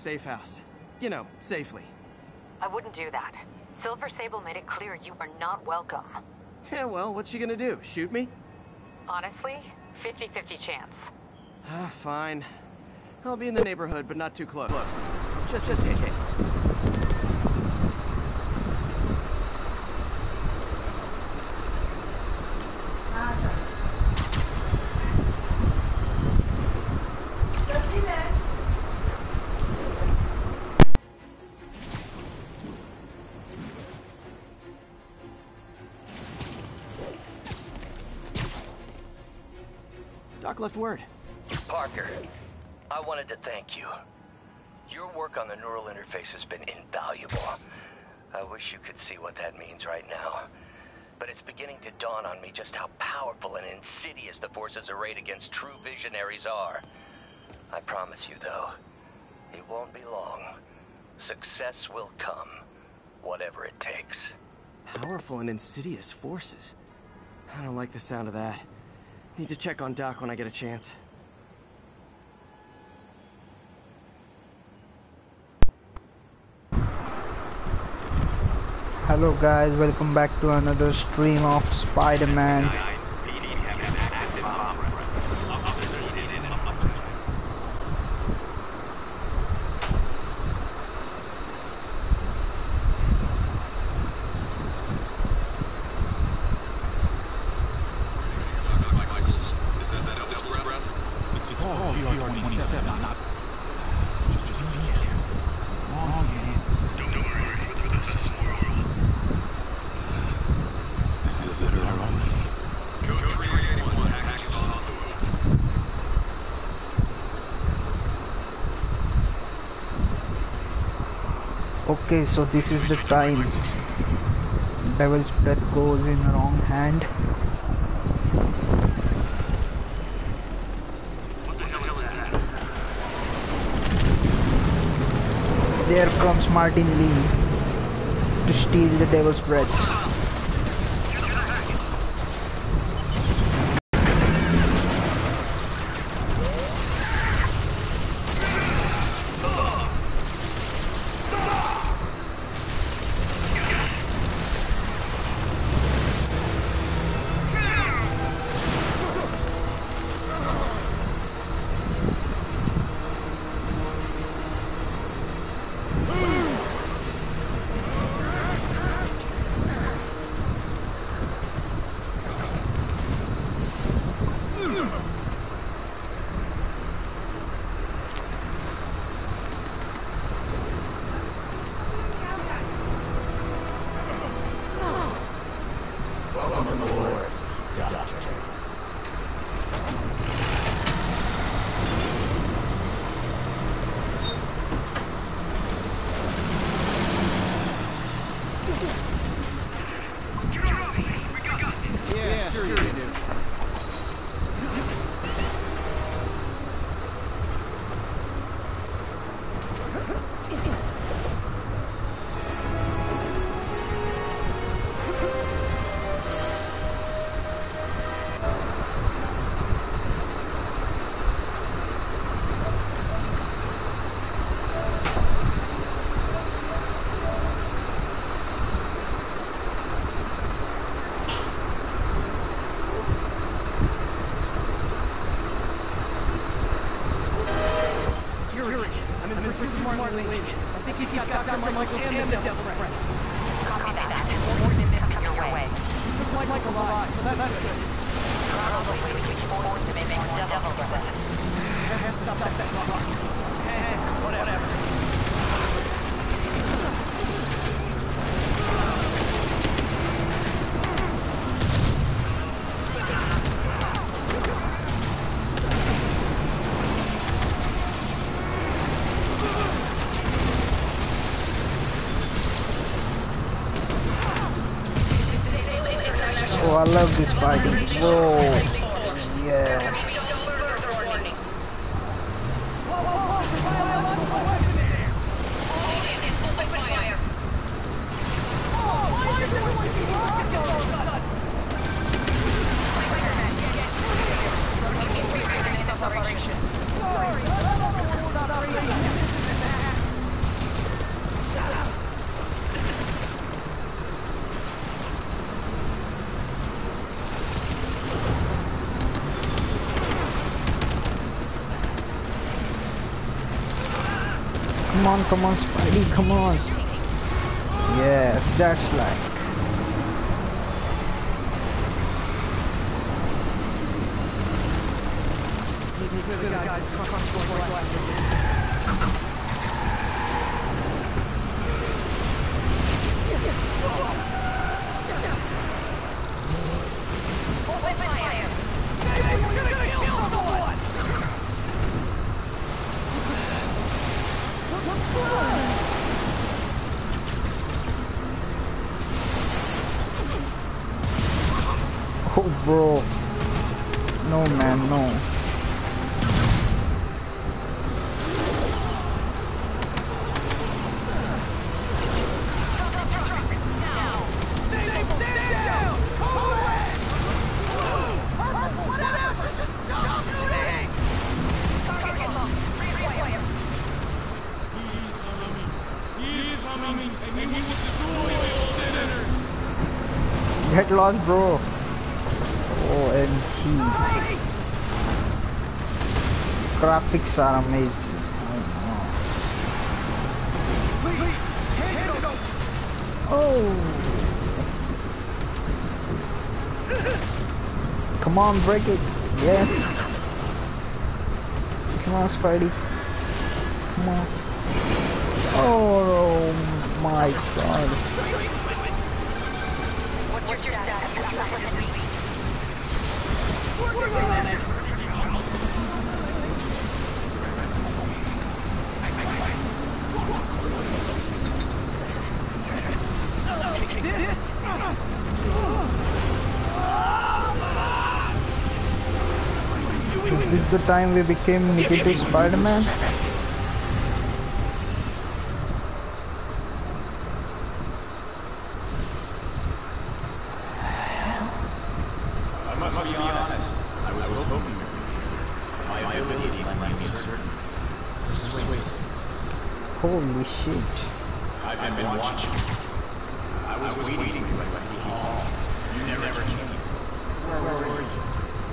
safe house. You know, safely. I wouldn't do that. Silver Sable made it clear you are not welcome. Yeah, well, what's she gonna do? Shoot me? Honestly, 50-50 chance. Ah, fine. I'll be in the neighborhood, but not too close. Just in case. Doc left word. Parker, I wanted to thank you. Your work on the neural interface has been invaluable. I wish you could see what that means right now. But it's beginning to dawn on me just how powerful and insidious the forces arrayed against true visionaries are. I promise you, though, it won't be long. Success will come, whatever it takes. Powerful and insidious forces. I don't like the sound of that. Need to check on Doc when I get a chance. Hello guys, welcome back to another stream of Spider-Man. Okay, so this is the time. Devil's breath goes in the wrong hand. There comes Martin Lee to steal the devil's breath. I think he's got Dr. Michael's and the devil's breath. Copy that. More units coming your way. Took Michael alive, so that's good. Probably switch forward to make more devil's breath. Stop that. Hey, whatever. Oh, I love this fighting. Whoa. Yeah. Come on, Spidey, come on. Yes, that's like. Oh, bro. No, man, no. Get lost, bro. OMG. Graphics are amazing. Oh. Come on, break it. Yes. Come on, Spidey. Come on. Oh my god. What's your status? Is this the time we became negative Spiderman? I must be honest. I was hoping my abilities might be certain. Persuasive. Holy shit. I've been watching. I was waiting for you at City Hall. You never came. Where were you?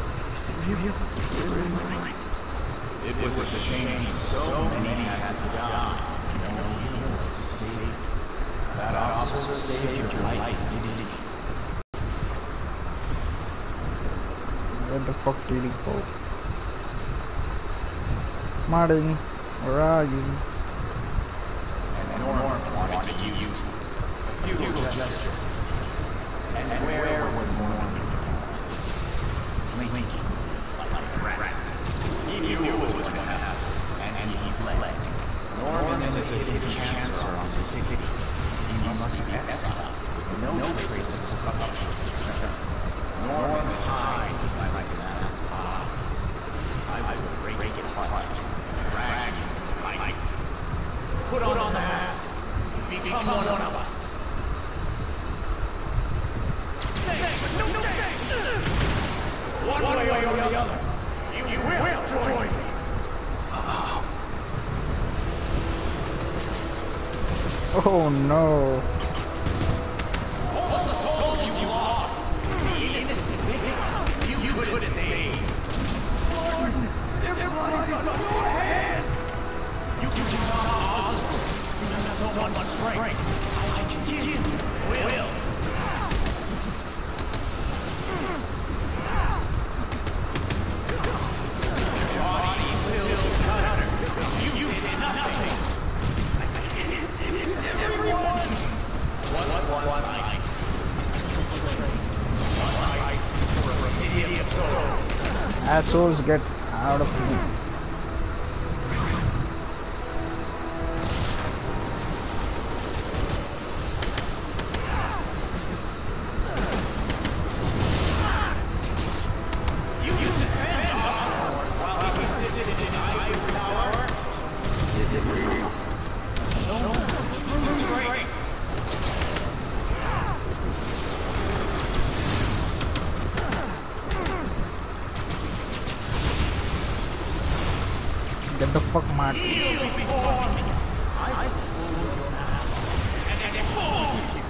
It was a shame so many had to die. No heroes to save. That officer saved your life, didn't he? Where the fuck did he go? Martin, where are you? And Norm wanted to use a futile gesture. And where was Norm? Slinking like a rat. He knew what was going to happen, and he fled. Norman is a hidden cancer on the city. He must be exiled with no trace of corruption. Norman hide by his masked eyes. I will break it apart, drag it to light. Put on the mask, become one of us. One way or the other, you will join me. Oh no. All the souls you lost, the innocent victims you could save. Lord, their bodies are on your hands. You can stop Osborn. You have so much strength. I can give you will. Body will cutter. You did nothing. Everyone. One light. One light for a city of souls. Assholes, get out of me. You defend Osborn while he sits in his ivory tower. This is real. No true strength. Get the fuck, Martin. Kneel before me. I pull your mask and expose you.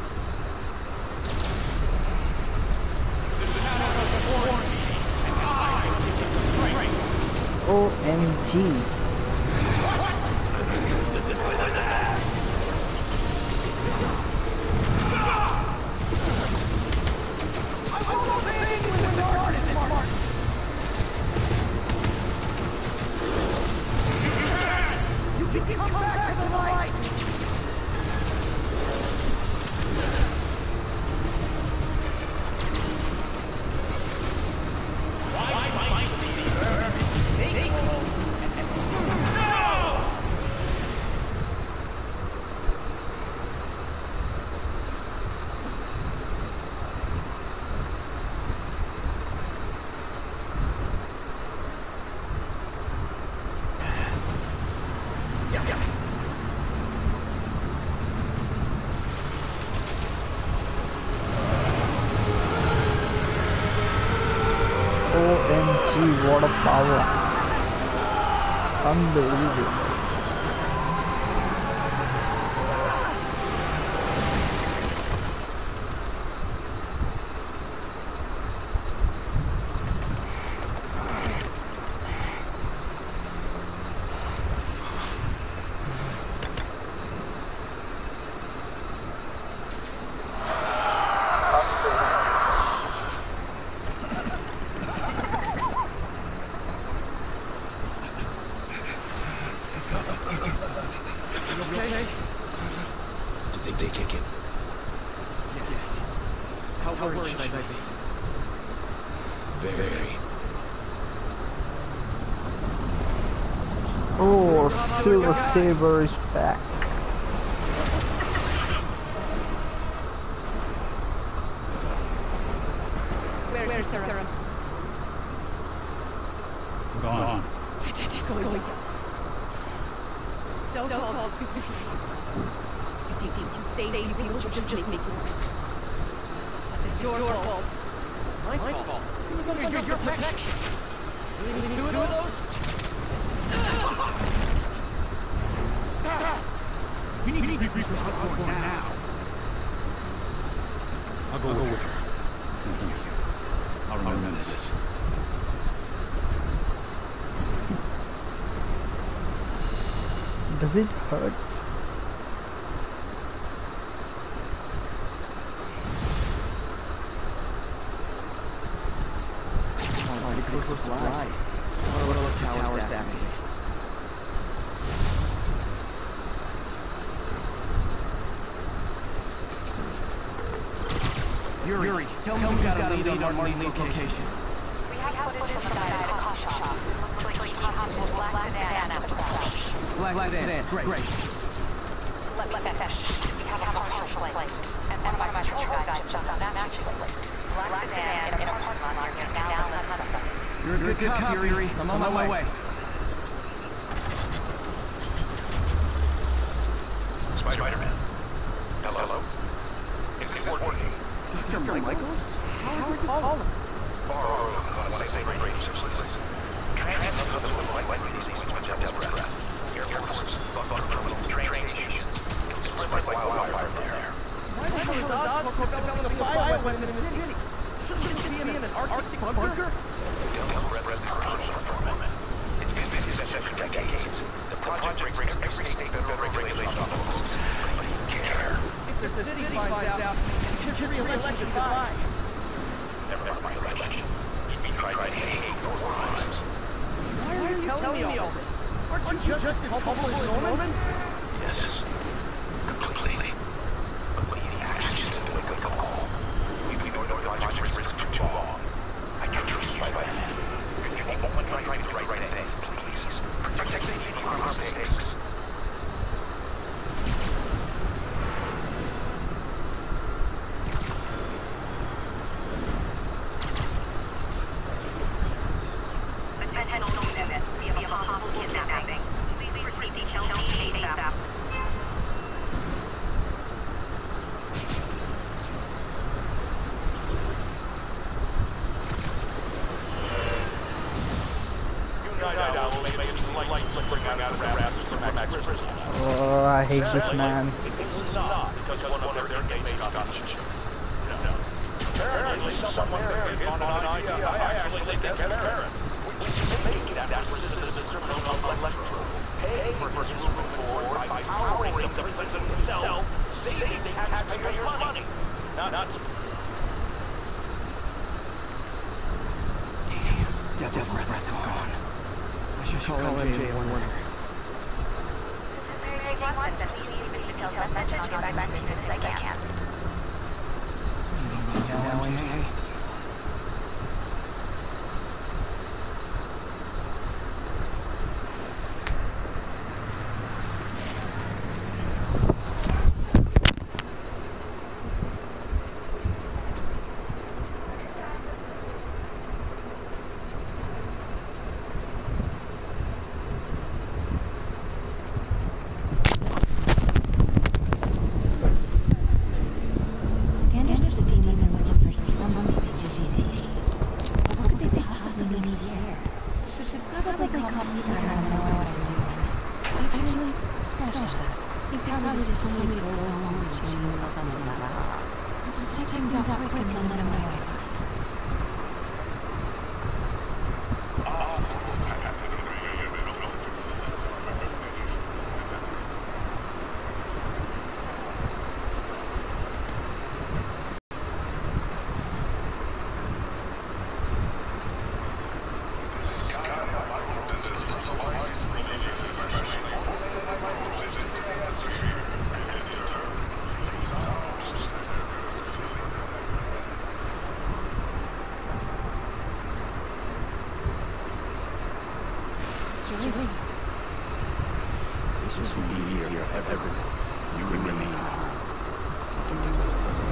The shadows are before me, and I will give you strength. OMG. What? see what a power. Unbelievable. Oh, Silver Saber is back. Where's Sarah? Gone. Going. So-called superhero. You save people, just make it worse. This is your fault. My fault? It was under your protection. Really need two of those? Stop! We need to reach Osborn now. I'll go with her. I'll remember this. Does it hurt? Close to ride. What are towers to activate? Yuri, tell me you got a lead on Martin's location. We have footage from the guy at the coffee shop. Looks like he hopped into a black sedan after the crash. Black sedan, great. Let me finish. We have a partial plate. And one of my patrol guys jumped on that matching plate. Black sedan in a parking lot near now and Hudson. You're a good cop, Yuri. I'm on my way. Spiderman. Hello. Is it working? Dr. Michaels? How would you call him? When I say great, transit of the like these things went down breath. Airports, bus terminals, train stations. It's spread like wildfire there. Why the hell is Oscorp developing a bioweapon in the city? Shouldn't it be in an Arctic bunker? Don't read personal for a moment. It's been essential for decades. The project breaks every state federal regulation on the books. But you care. If the city finds out, it's just re-election goodbye. Never mind election. You tried to hate your lives. Why are you telling me all this? Aren't you just as culpable as Norman? Yes. Completely. But these actions just didn't wake up call. We've been ignoring logic for too long. I trust you, Spiderman. You're the only one trying to do the right thing. Please. Protect the city from our mistakes. Oh, I hate this man. Apparently someone there gave on an idea I actually think that's apparent. We should make that criminal electro. Pay for moving forward by powering the prison itself, saving taxpayers' money. Not Devil's breath is gone. I should call MJ and warn her. This is Mary Jane Watson. Please leave a detailed message and I'll get back to you as soon as I can. Tell MJ. Scanners of the demons are looking for someone tell me that. Just take things out quick and then let him know. This was easier if ever you remain doing this.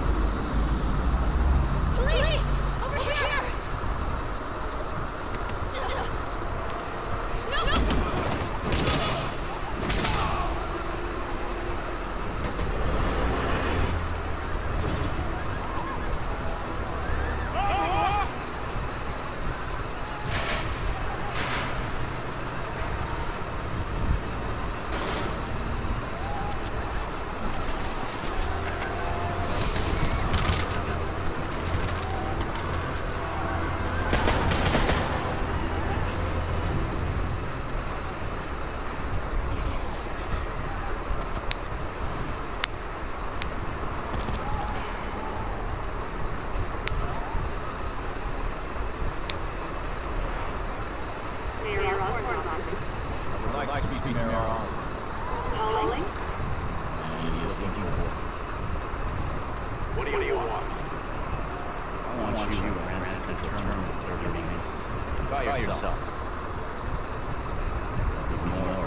Police! Over here! What do you want? I want you around the term of 30 minutes. By yourself. More.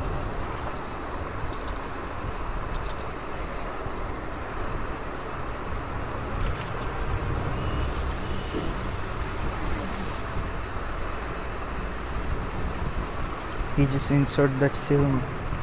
He just insert that serum.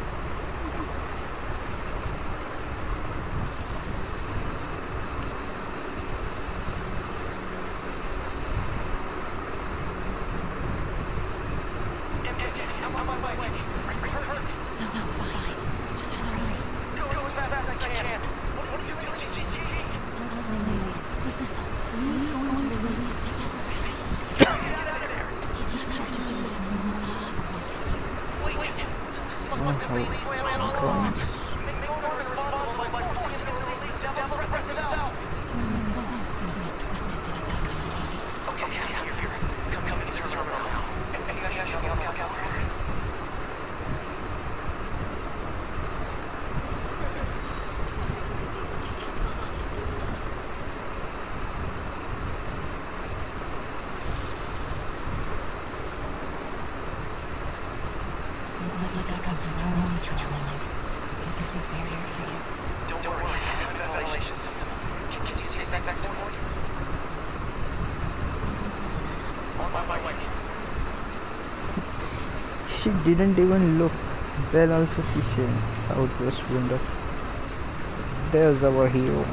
She didn't even look. There also she's saying southwest window. There's our hero.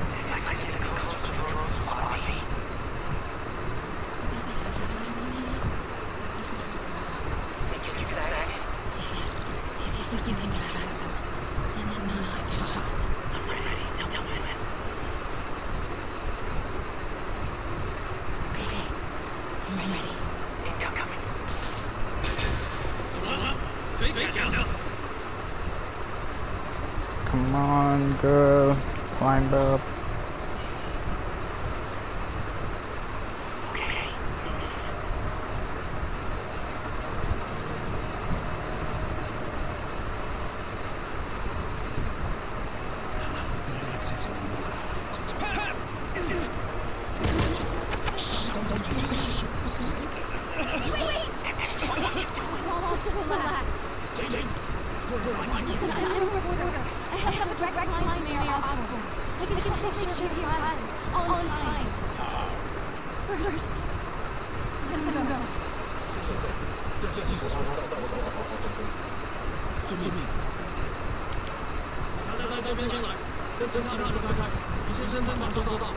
Come on, girl, climb up. Listen, I'm a reporter. I have a direct line to Mary Osborne. I can take a picture of your eyes on time. First, let him go. 遵命。来，这边来，跟其他人分开。你先伸长收到。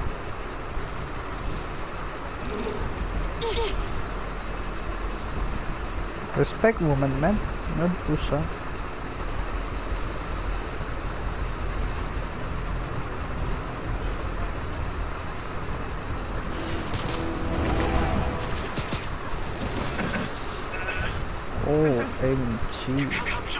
Respect woman, man, not pusher. OMG.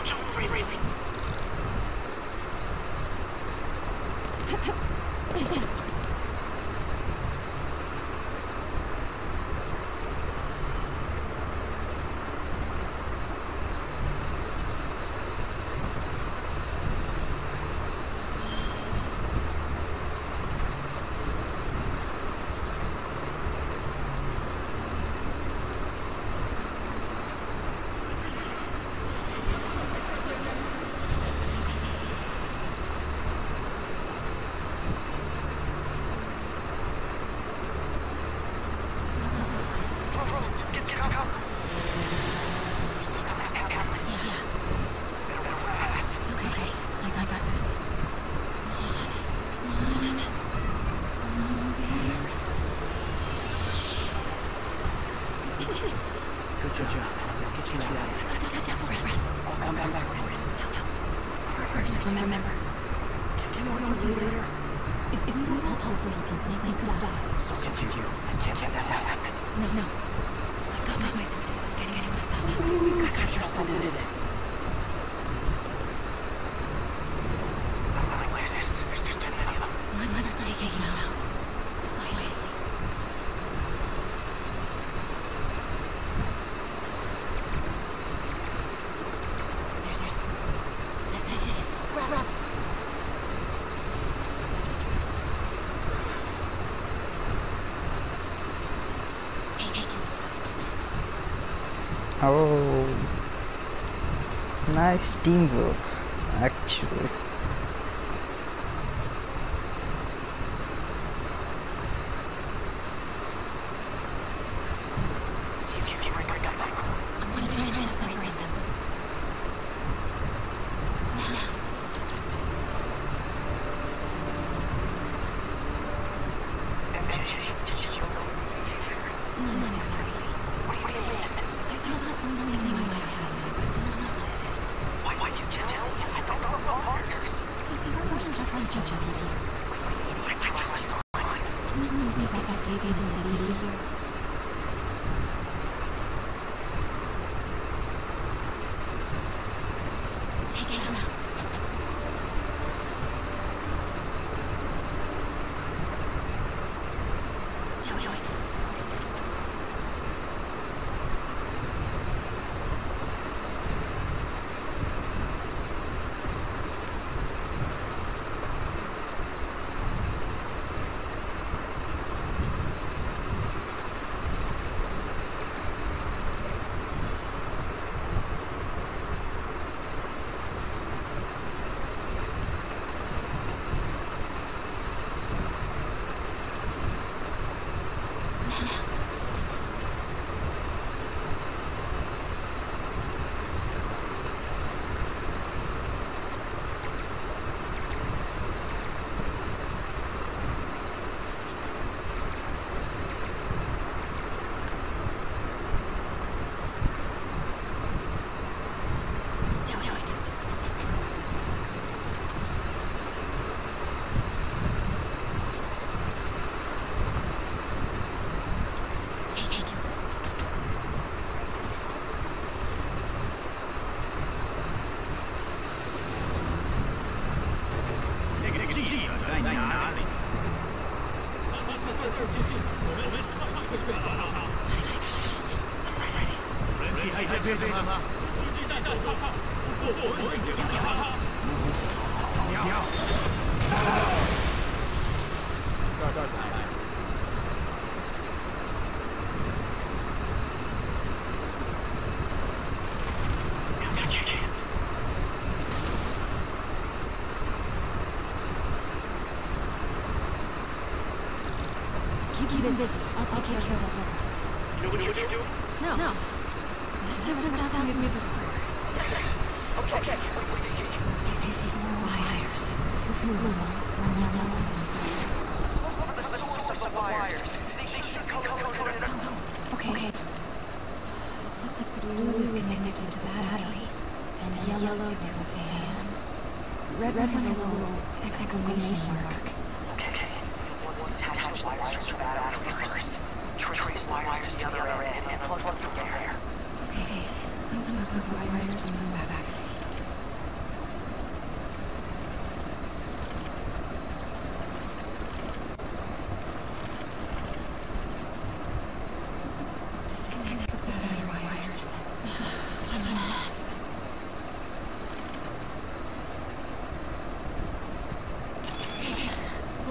Good job. Let's get you out of here. I'll come back. First, remember. Can you order me later? If we don't help those people, they could die. So can you. I can't let that happen. No. I've got myself. Getting myself out. You got yourself into this. Where's this? There's just too many of them. Let's take him out. Wait. Grab. Take it. Oh, nice teamwork, actually. I'm gonna try and separate them. Now. Not necessarily. What do you mean? I thought something might happen, but none of this. Why'd you tell me? I don't know partners. Partners trust each other here. I trust mine. Can you please get back to saving the city here? Take him out. Do it. Keep busy. I'll take care of it. You know what you do? No. Never stopped me before. Okay. I see 4 wires. 2 lumens, 1 yellow, and 1 The source of wires. They should come in. Okay. It looks like the blue is connected to the battery, and yellow to a fan. Red has a little exclamation mark. Okay. We'll attach the wires to the battery first. Trace wires to the other end and plug them through there. Okay. I'm gonna plug wires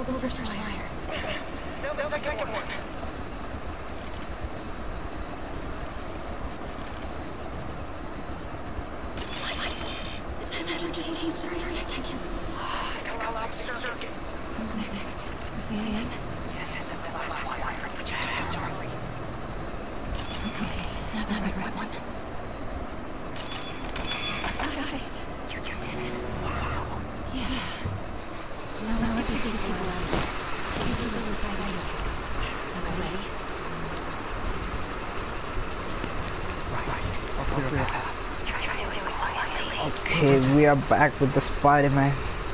go first wire. No, the second one. The time application started. I can't. Collapse circuit. Comes next. The fan. Yes, it's the last wire, but you have to hurry. Okay, now the red one. Got it. You did it. Wow. Yeah. Now let's get this stabilized. See if we can find out. Am I ready? Right. I'll clear a path. Okay, we are back with the Spiderman.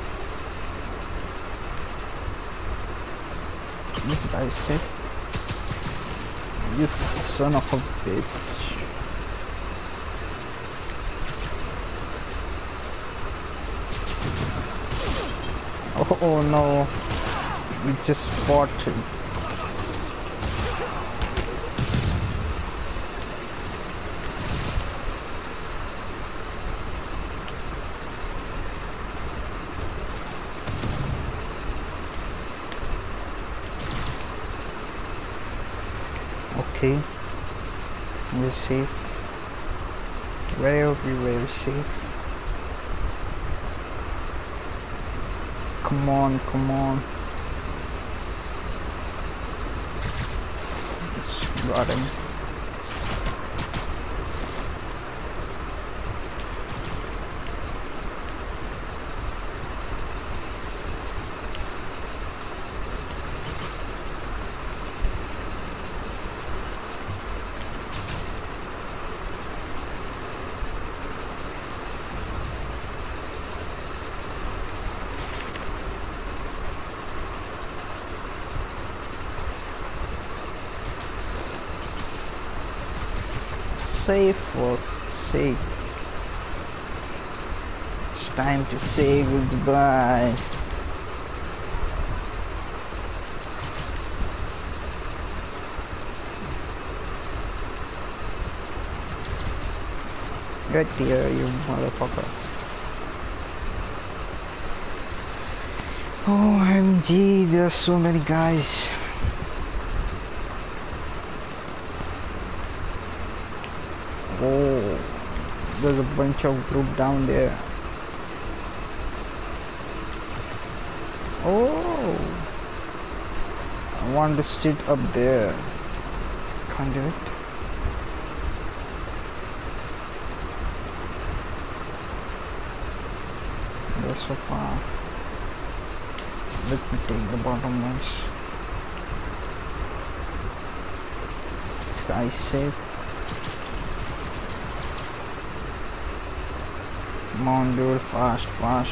This guy is sick. You son of a bitch. Oh no. We just fought him. Okay, we're safe. Very safe. Come on. Got him. Safe for sake. It's time to say goodbye. Get here, you motherfucker. OMG, there's so many guys. Oh, there's a bunch of group down there. Oh, I want to sit up there. Can't do it. That's so far. Let me take the bottom ones. This guy is safe. Come on, dude, fast.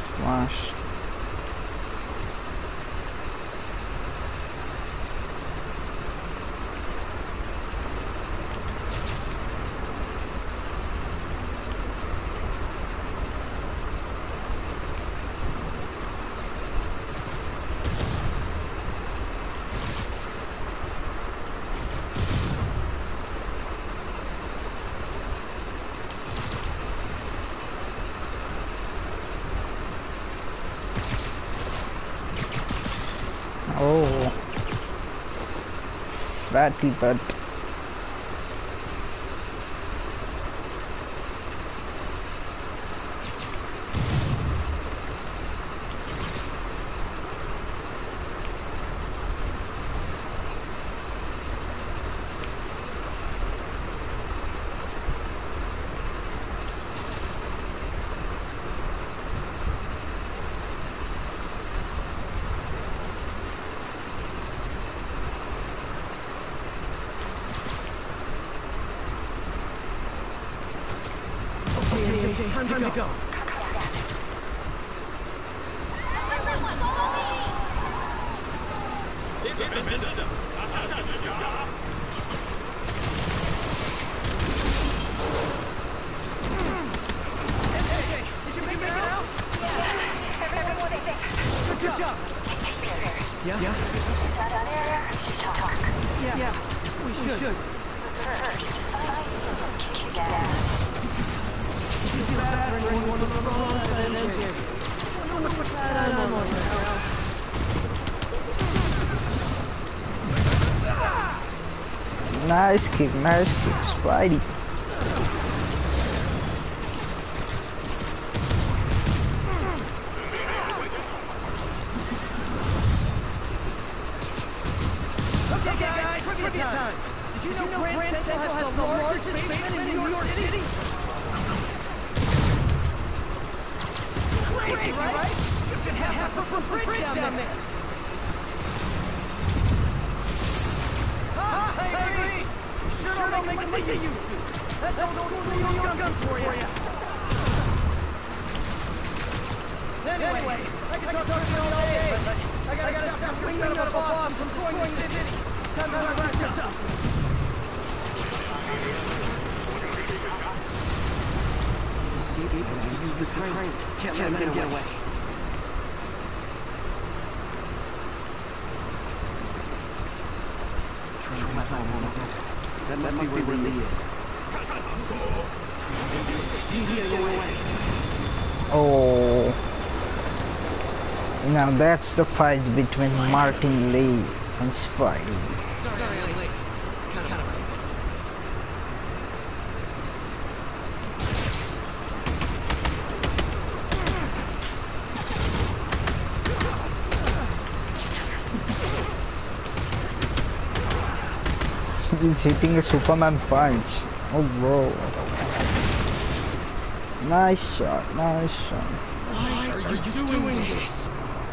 Oh, batty butt. Okay, time to go. Everyone, follow me! Did you make it out? Yeah. Everyone's safe. Good job. Yeah? Yeah. We should. First, find gas. Nice kick, Spidey. Okay, guys, trivia time. Did you know Grand Central has the largest basement in New York City? Crazy, right? You can have a bridge down there. I agree. You sure don't make them like they used to. That's old school New York gun for you. Anyway, I can talk to you all day, but I gotta stop bringing out a boss from destroying the city. Time to wrap this up. He's escaping. He's used the train. Can't let him get away. That must be where he is. Oh. Now that's the fight between Martin Lee and Spidey. Sorry I'm late. It's kind of late. He's hitting a Superman punch. Oh bro. Nice shot. Why are you doing this?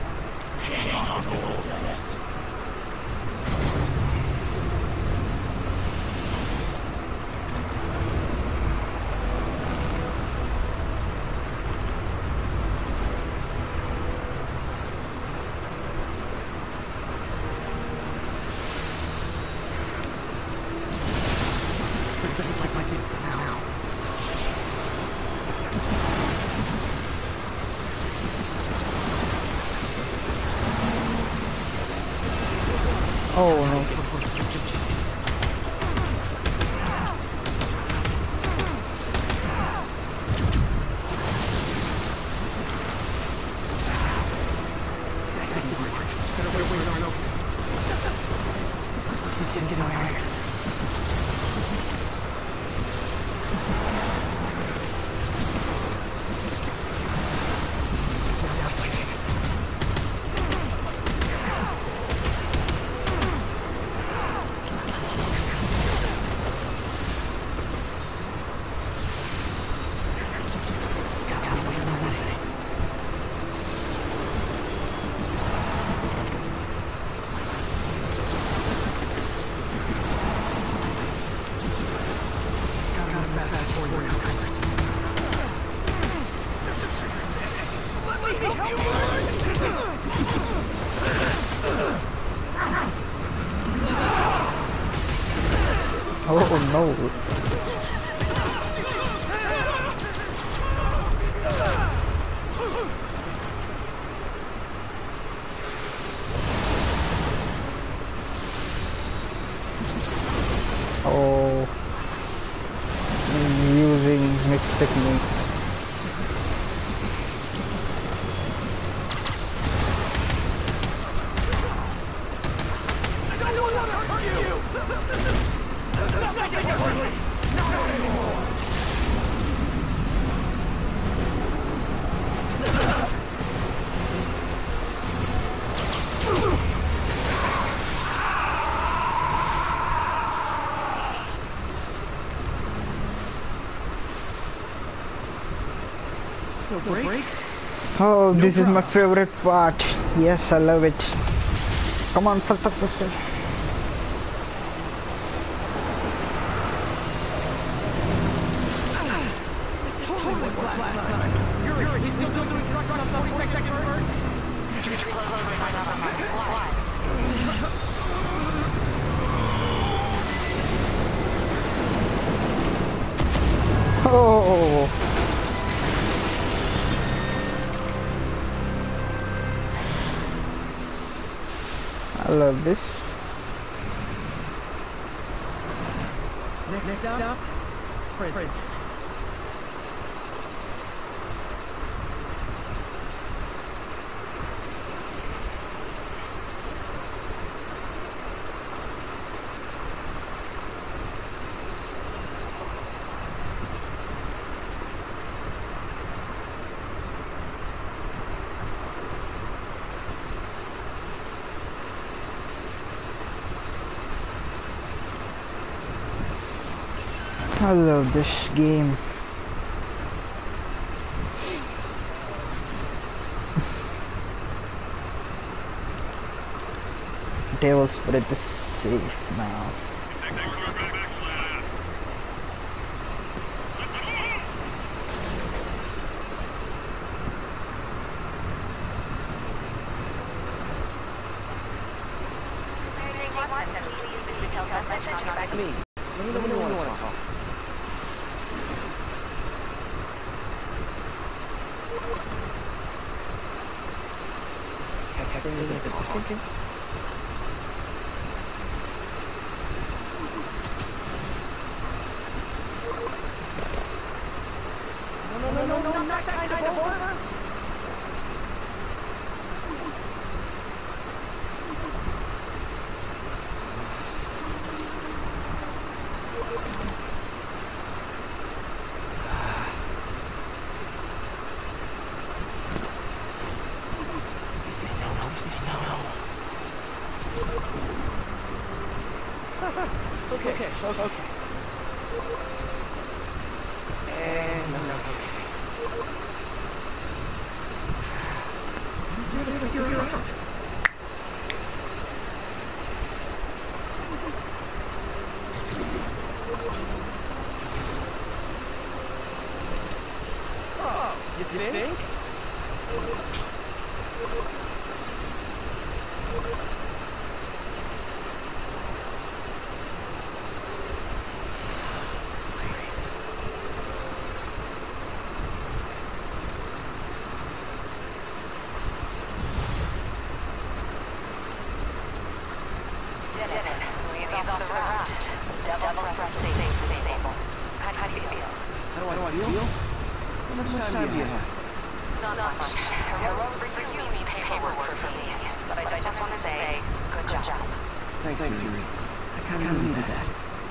Oh no. Oh no. Oh, using mixed techniques. Oh, this is my favorite part. Yes, I love it. Come on, faster. He's still doing construction on 42nd Bird? Oh. I love this. Next stop, prison. I love this game. Devil's Breath is safe now. Me. Let me know when you want to talk. Texting isn't talking? No, not that kind of over! Okay. And no. Who's there to figure it out? Oh, you think? How do you feel? How do I feel? How much time do you have? Not much. Heroes for you mean paperwork for me. But I just want to say, good job. Thanks, Yuri. I kind of needed that.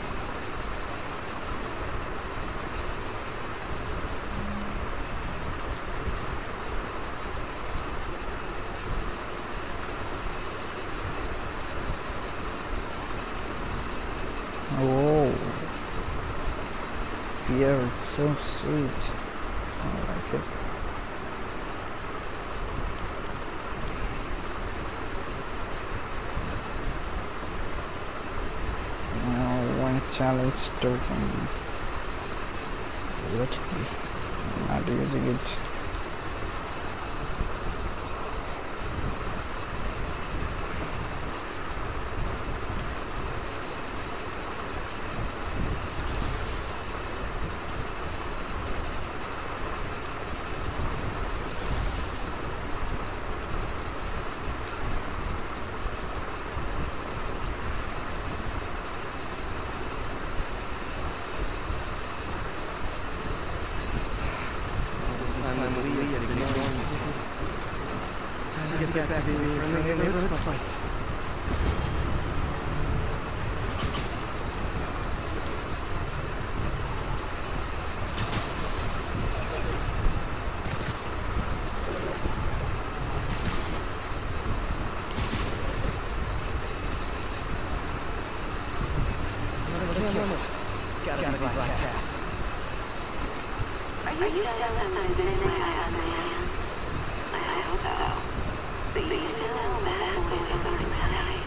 Oh, yeah, it's so sweet. I like it. Now, one challenge token. Let's be not using it. Time to get back to being a friendly neighborhood Spike. Gotta be Black Cat. Are you still inside Midnight, man? I hope so. But you know that we're going tonight.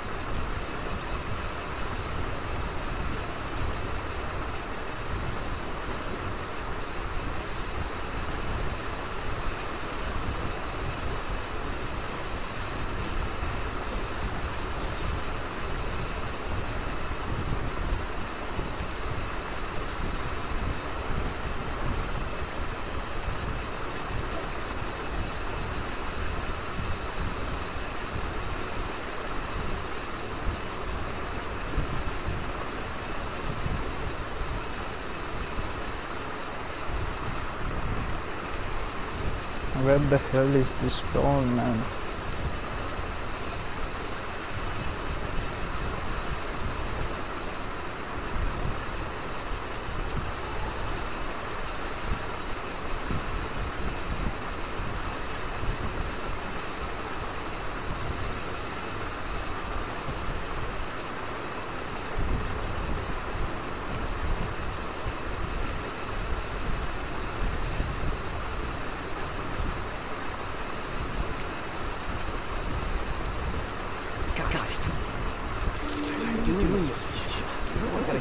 Where the hell is this door, man?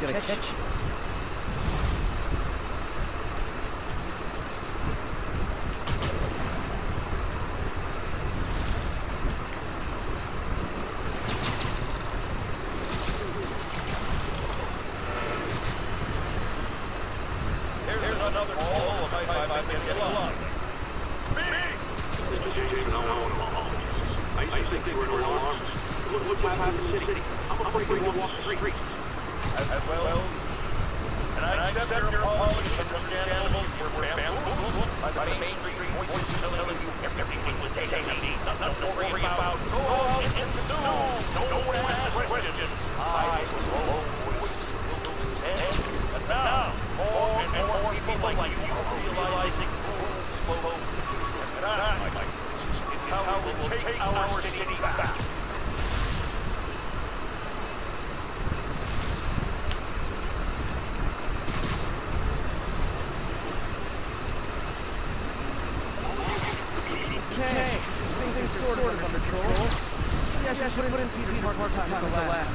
gonna catch you. Here's another ball of I've been along. I think they were alarmed. What's happened in the city? I'm afraid we walk the street. As well, and I accept your apologies, understandable, we're bamboozled by the main street voices telling you everything was taken. Nothing to worry about. Go out and do. No one ask questions. I was alone with and now, more and more people like you are realizing who's slow. And that, is how we will take our city back. Okay, things are sort of under control. Maybe I should put in Peter's part-time at the lab.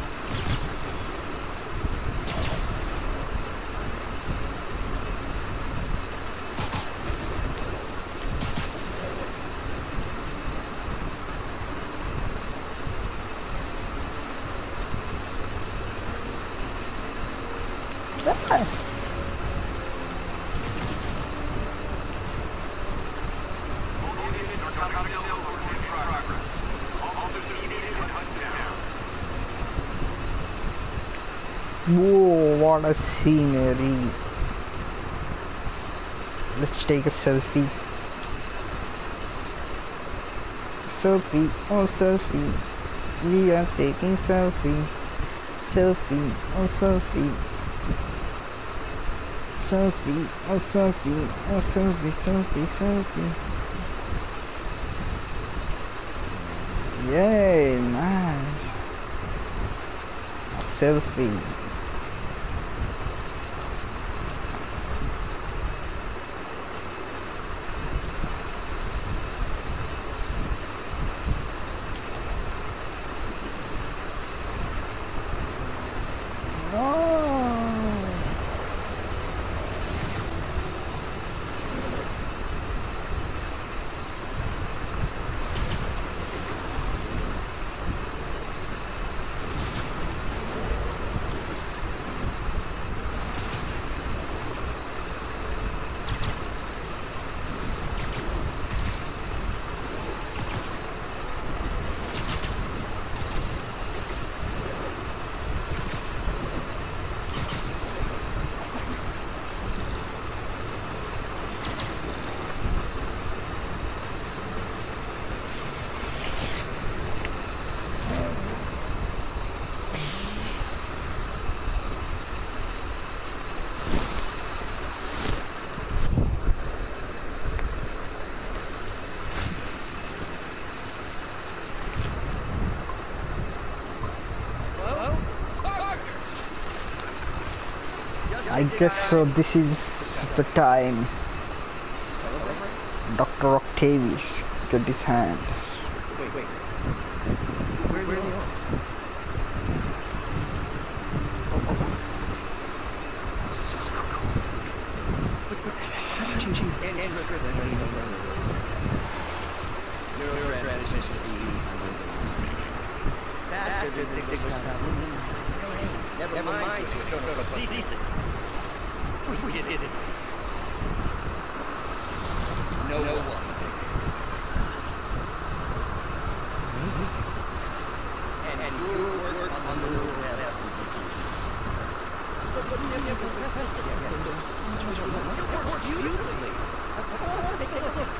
Whoa, what a scenery. Let's take a selfie. Selfie, oh selfie. We are taking selfie. Selfie, oh selfie. Selfie, oh selfie, oh selfie, selfie, selfie. Yay, nice. A selfie. I guess so. This is the time. Dr. Octavius get his hand. Wait. Where are the horses? How did you Never mind. We did it. No one. And your work on the left was the key. But you never tested it. It worked beautifully. Take a look.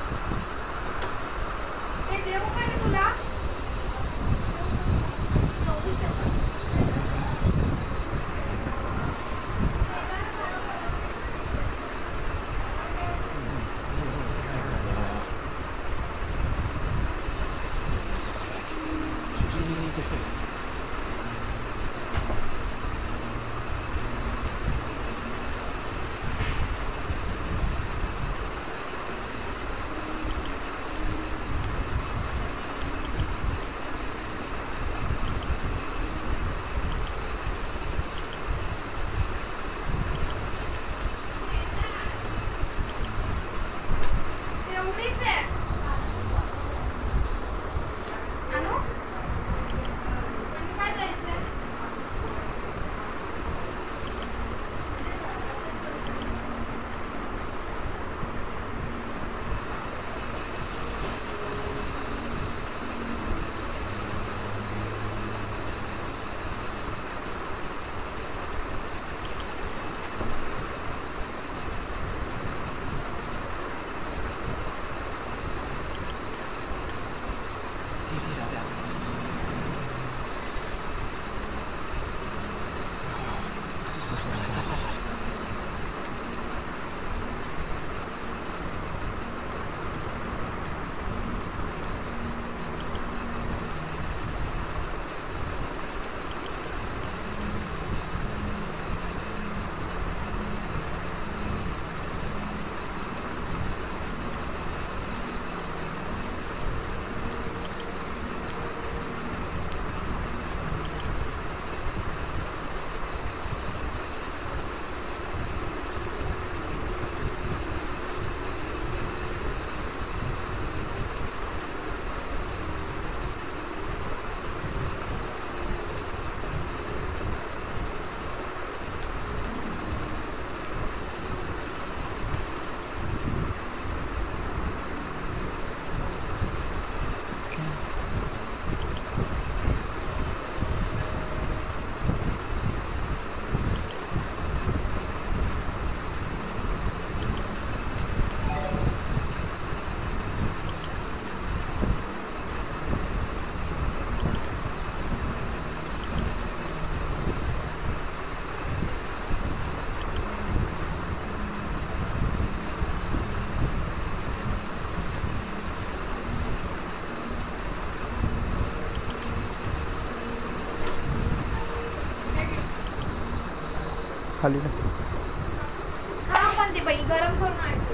खाली रख काम बंद है भाई गरम करना है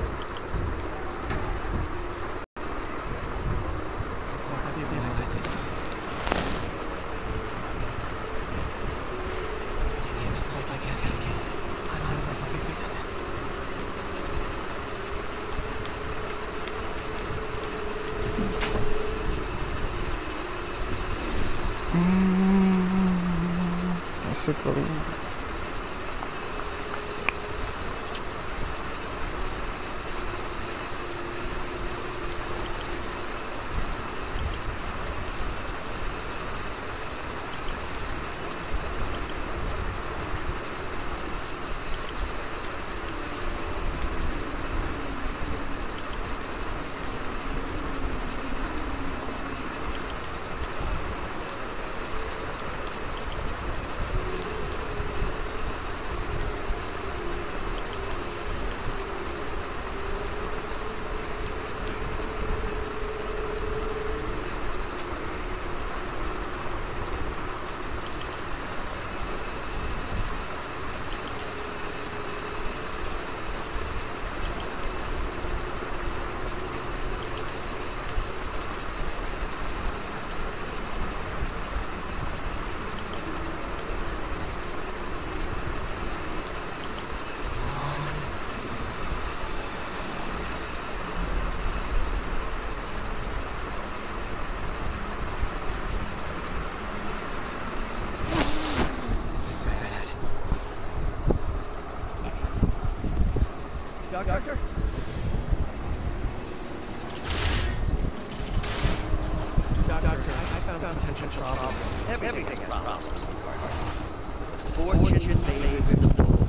ऐसे करूँ Doctor? Doctor, I found a potential problem. Everything has problems. Fortune favors the bold.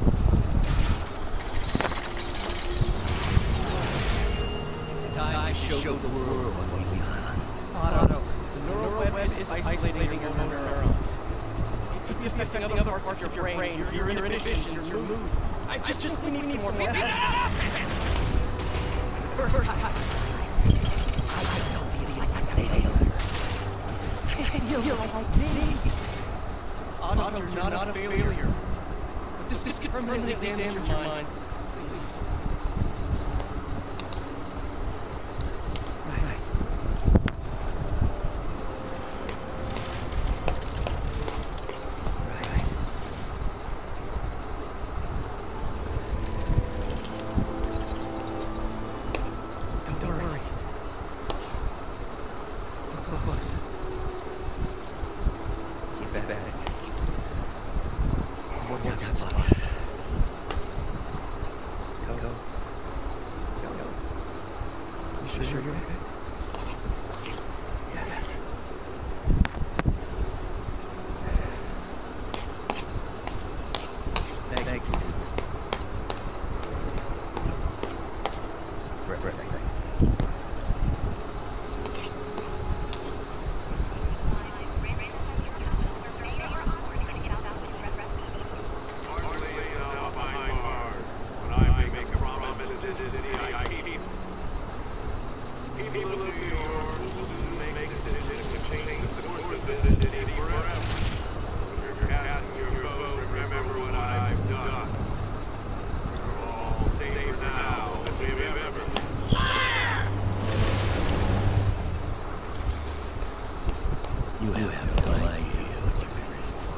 It's time to show the world what we've done. Otto, the neural web is isolating your neurons. It could be affecting other parts of your brain, your inhibitions, your mood. I just need some more tests. First, I don't feel like a failure. I feel like me. Otto, you're not a failure. But this could permanently damage your mind. Please. Right. Sure you're okay? Yes. Thank you. Right. You have no idea what you're in for.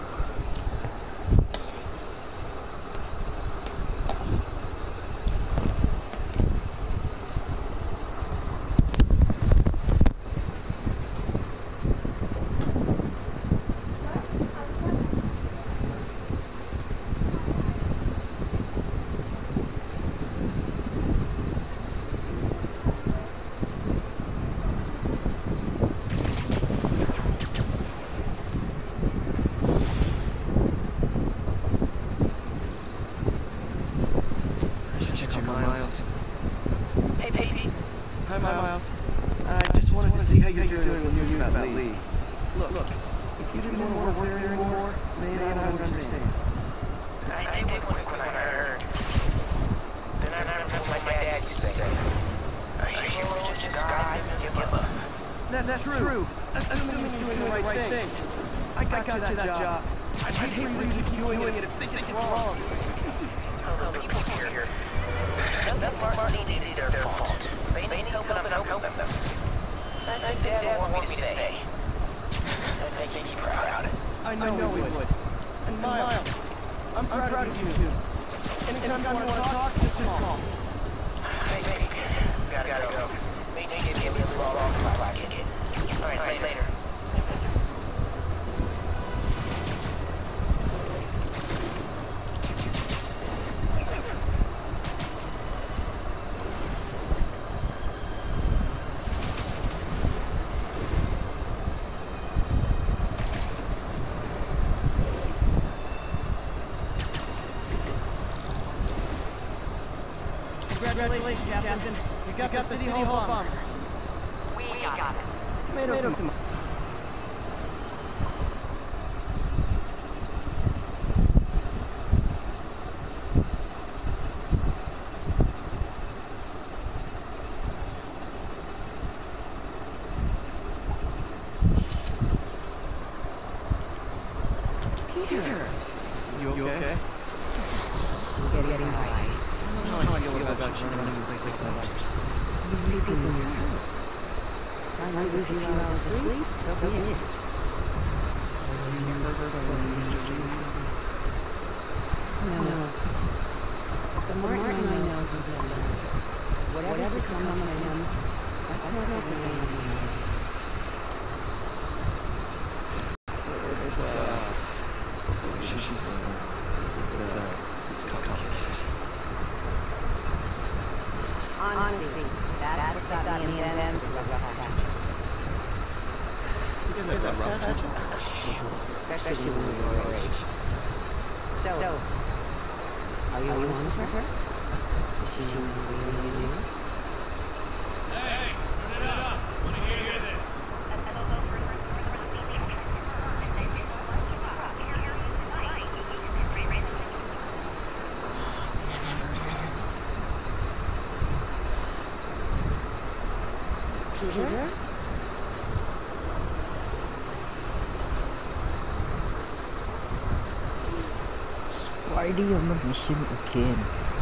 Miles. Hey, baby. Hi, Miles. I just wanted to see how you're doing with news about Lee. Look, if you didn't want to work there anymore, maybe I would understand. I did quit when I heard. Then I remember what my dad used to say. A hero just guys give up. That's true. Assuming he's doing the right thing. I got you that job. I'd hate for you to keep doing it and think it's wrong. The people here. That Martin is their fault. They need help and I'm helping them. I think Dad will want me to stay. I think he'd be proud. I know we would. And Miles, I'm proud of you too. Anytime you want to talk, just call. Hey, gotta go. Maybe give me a long class ticket. Alright, later. Congratulations, Captain. You got the City Hall bomber. We got it. Tomato. Peter. You okay? We're getting by. How I feel about you running this place like others. These people need help. Finally, lose a few hours of sleep, so be it. So you remember from Mr. Jesus? No. The Martin I know who they love. Whatever's become of him, that's not the way anymore. It's complicated. Honesty. That's what got me and them through rough patches. You guys have rough patches? Especially when we were your age. So, are you honest with her? Does she know who really you? Hey, turn it up. Let me hear this. Peter? Spidey on the mission again.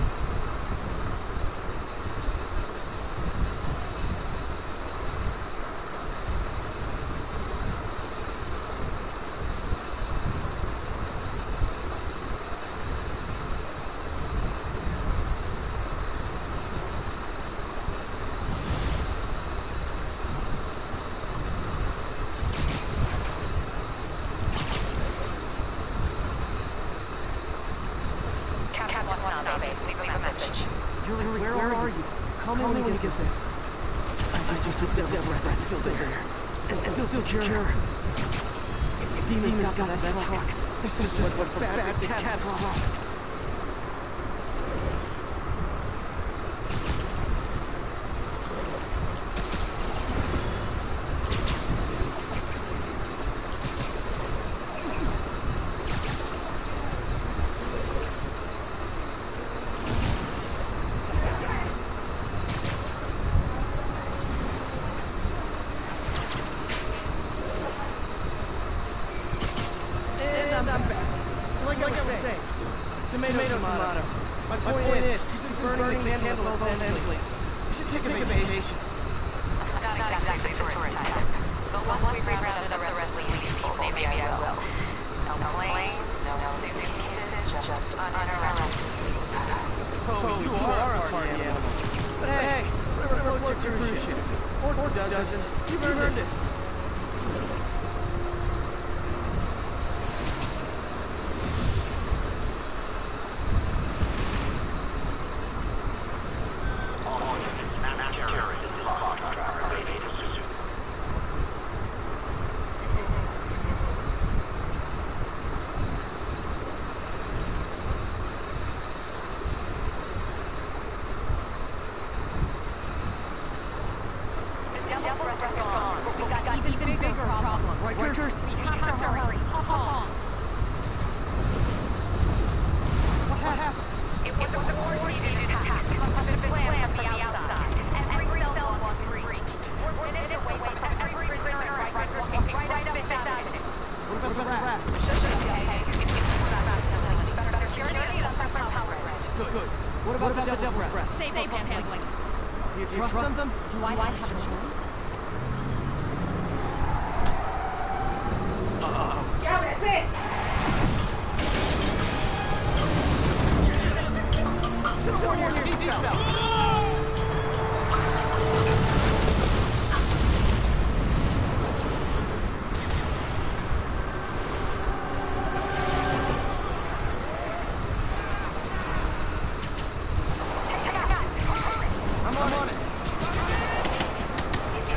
Where are you? Call me when you get this. I just the devil's breath still there. And still secure. If the demons got that truck, this is just what bad cats drop. Tomato. My point is, you keep burning the candle at both ends. You should take a vacation. Not exactly tourist time. But once we rounded up the rest of these people, maybe I will. No planes, no suitcases, just uninterrupted. Oh, you are a party animal. But hey, whatever floats your cruise ship. Or doesn't. You've earned it. Good. What about the Devil's Breath? Save handling. Do you trust them? Do I have a choice? Someone your seatbelt! I'm on it.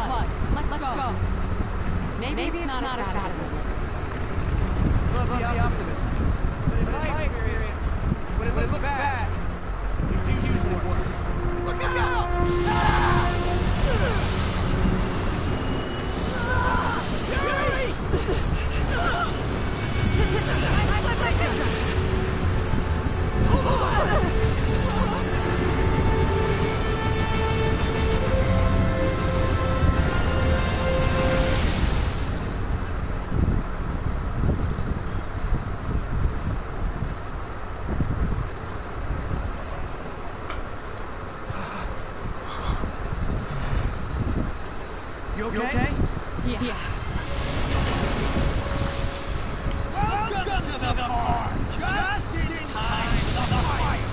was. Let's go. Maybe it's not as bad as it looks. Love the optimism. But in my experience, when it looks bad, it's usually worse. Look out! You okay? Yeah. Welcome to the farm! Just in time for the fight!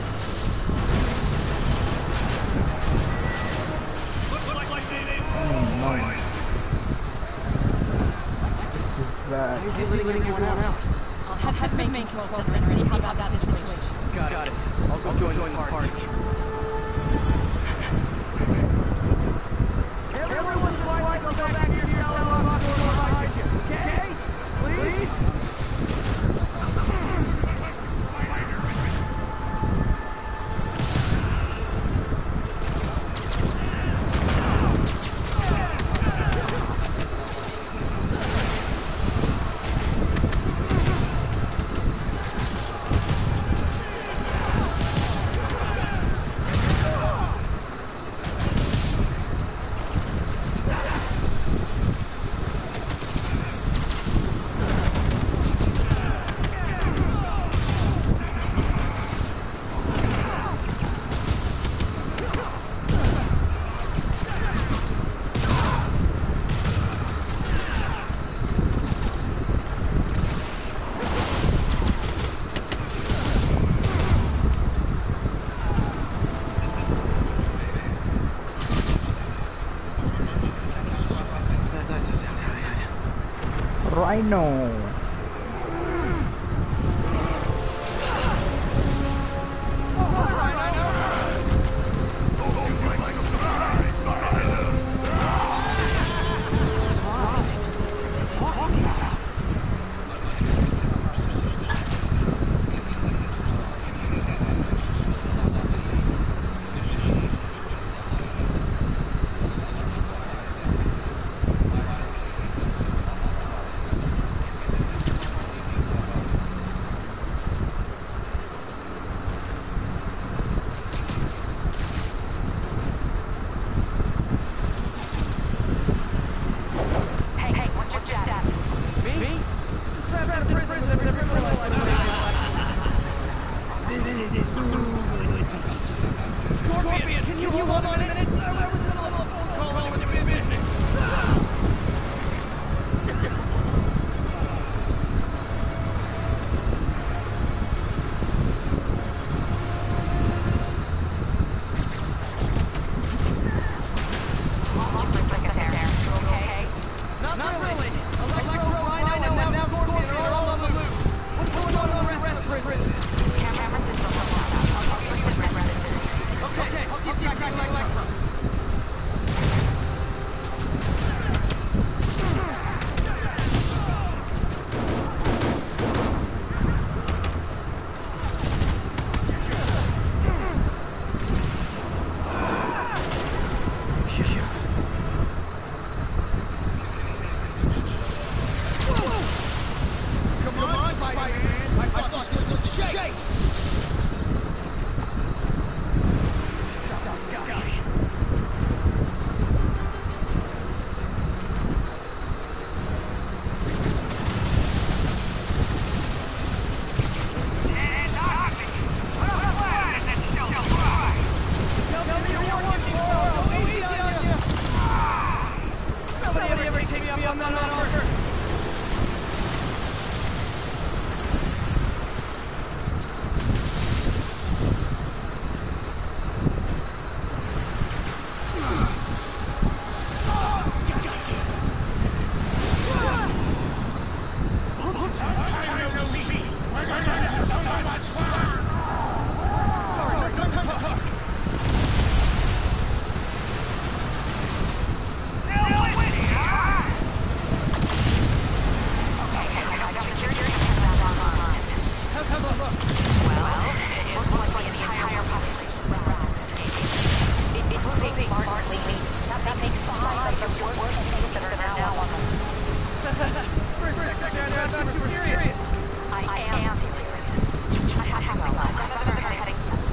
Looks like they This is bad. Why is he letting everyone out? I'll have main control set ready about that situation. Got it. I'll go join the party. Everyone's quiet. Go back to your cell and lock the door behind you. Okay? Please? Rhino. Scorpion, can you hold on a minute? I was in a little phone call with your business. Not really. Electro, Rhino, and now Scorpion are all on the loose. What's going on in the rest of the prison? Okay, I'll keep tracking Electro. Come on, Spiderman! I thought this was a chase! Stop this guy! I am serious. I have to go. Some of them are heading.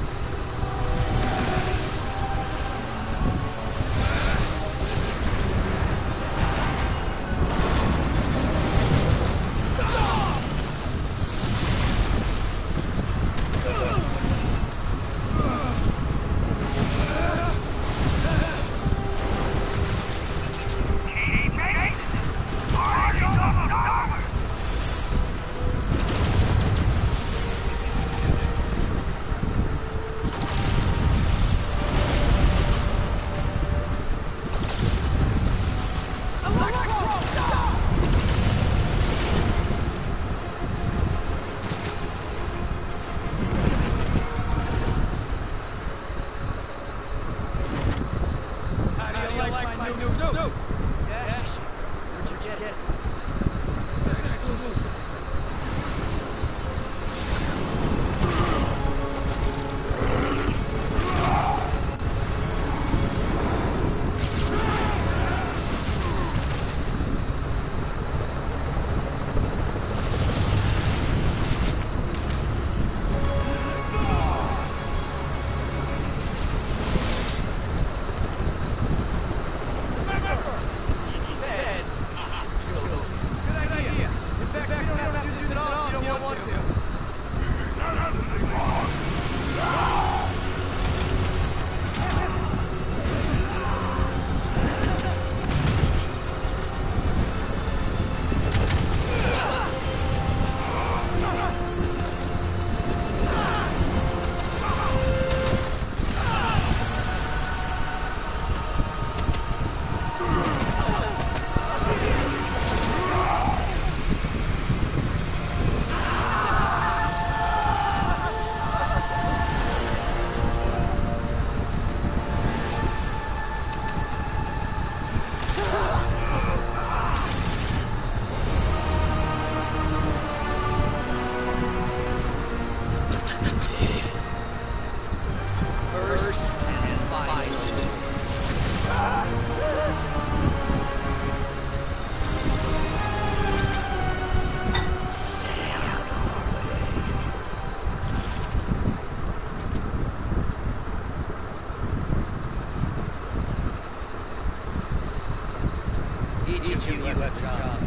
Each of you have a job.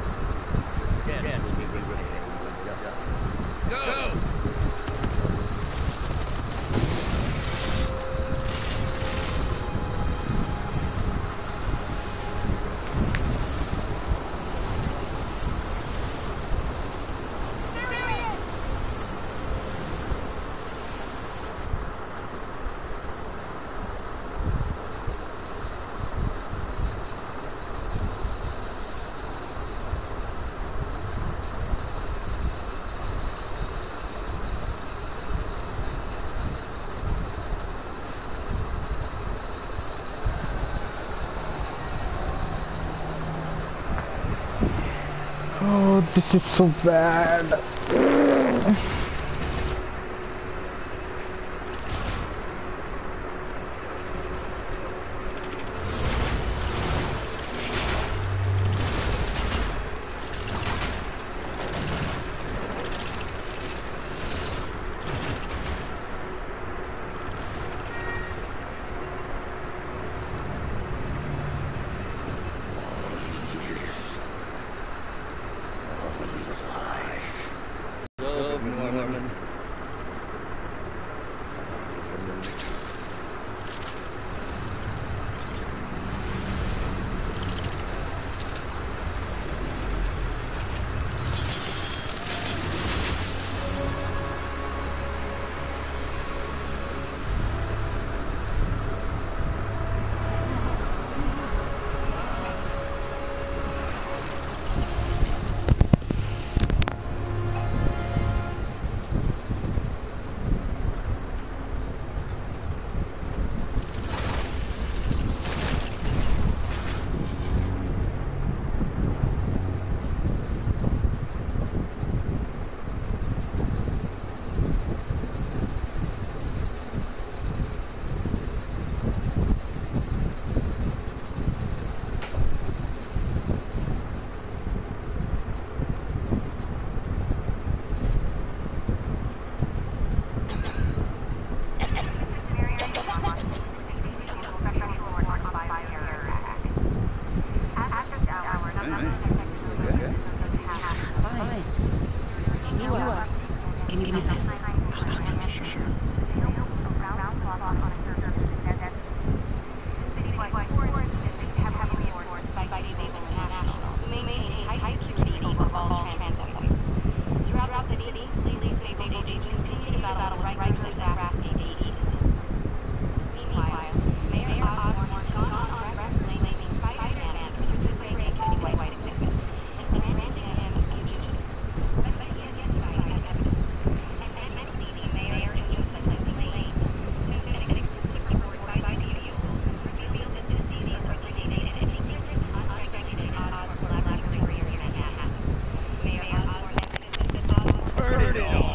Yes, will be ready. Go! Oh, this is so bad. Fine. Can you assist us? Sure. Throughout the city, police agents continue to battle regulars and crafty daisies. Meanwhile, Mayor Osborn has gone on record claiming Spiderman is breaking white exhibit and branding him a fugitive. But he has yet to find evidence. And many the mayor has just complained since an exclusive report by the Bureau revealed this disease originated in a secret, unregulated Osborn laboratory in Manhattan. Mayor Osborn insisted that Osborn Turn it on!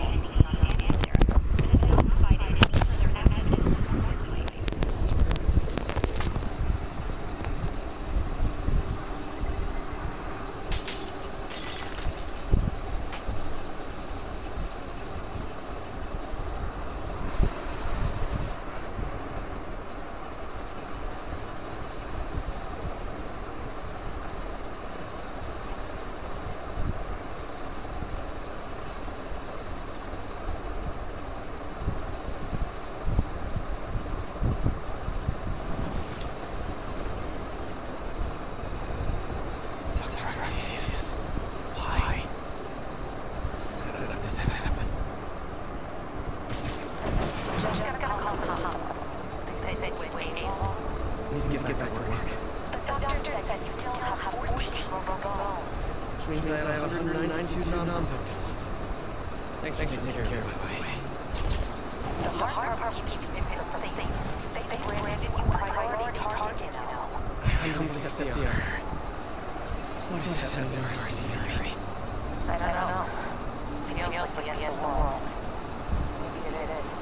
Which means I have 192 non-tokens. Thanks for taking care of it, by the way. The hard part of keeping people safe. They branded you a priority target, you know. I don't accept the honor. What is happening to our scenery? I don't know. Feels like the end of the world. Maybe it is.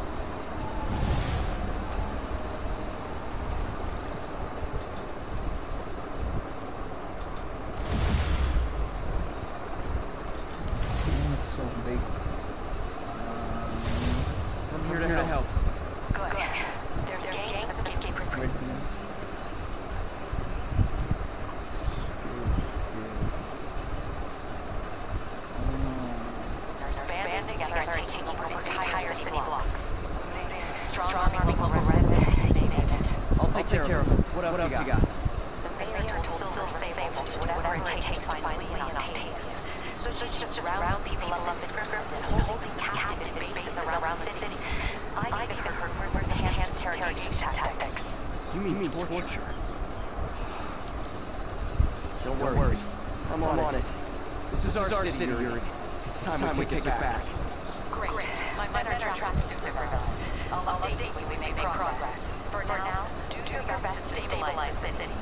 So big. I'm here to help. Good. There's a gang of escape recruits. Band together and taking over entire city blocks. Strong local reds, name it. I'll take care of it. What else you got? The mayor told Silver Sable to do whatever it takes to find Leon Octavius. So just round people up the script and holding captive bases around the city. I think the hurt were enhanced interrogation tactics. You mean torture? Don't worry. I'm on it. This is our city, Yuri. It's time we take it back. Great. My men are tracking supervillains. I'll update you when we make progress. For now, do your best to stabilize the city.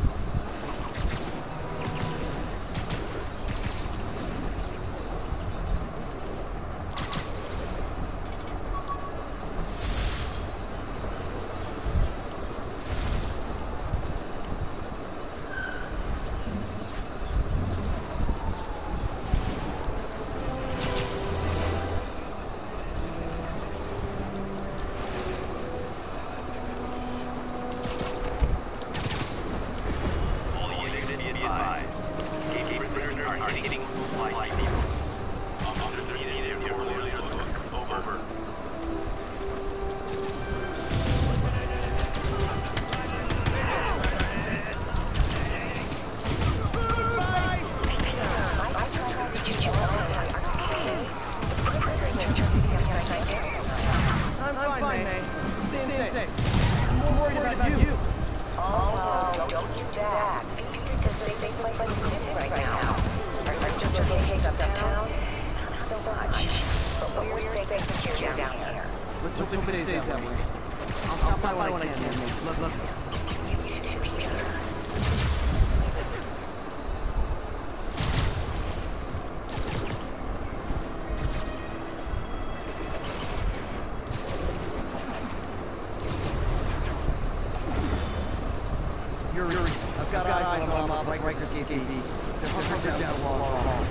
I've got eyes on a mob of breakers escapees. They're hunkered down the long hall.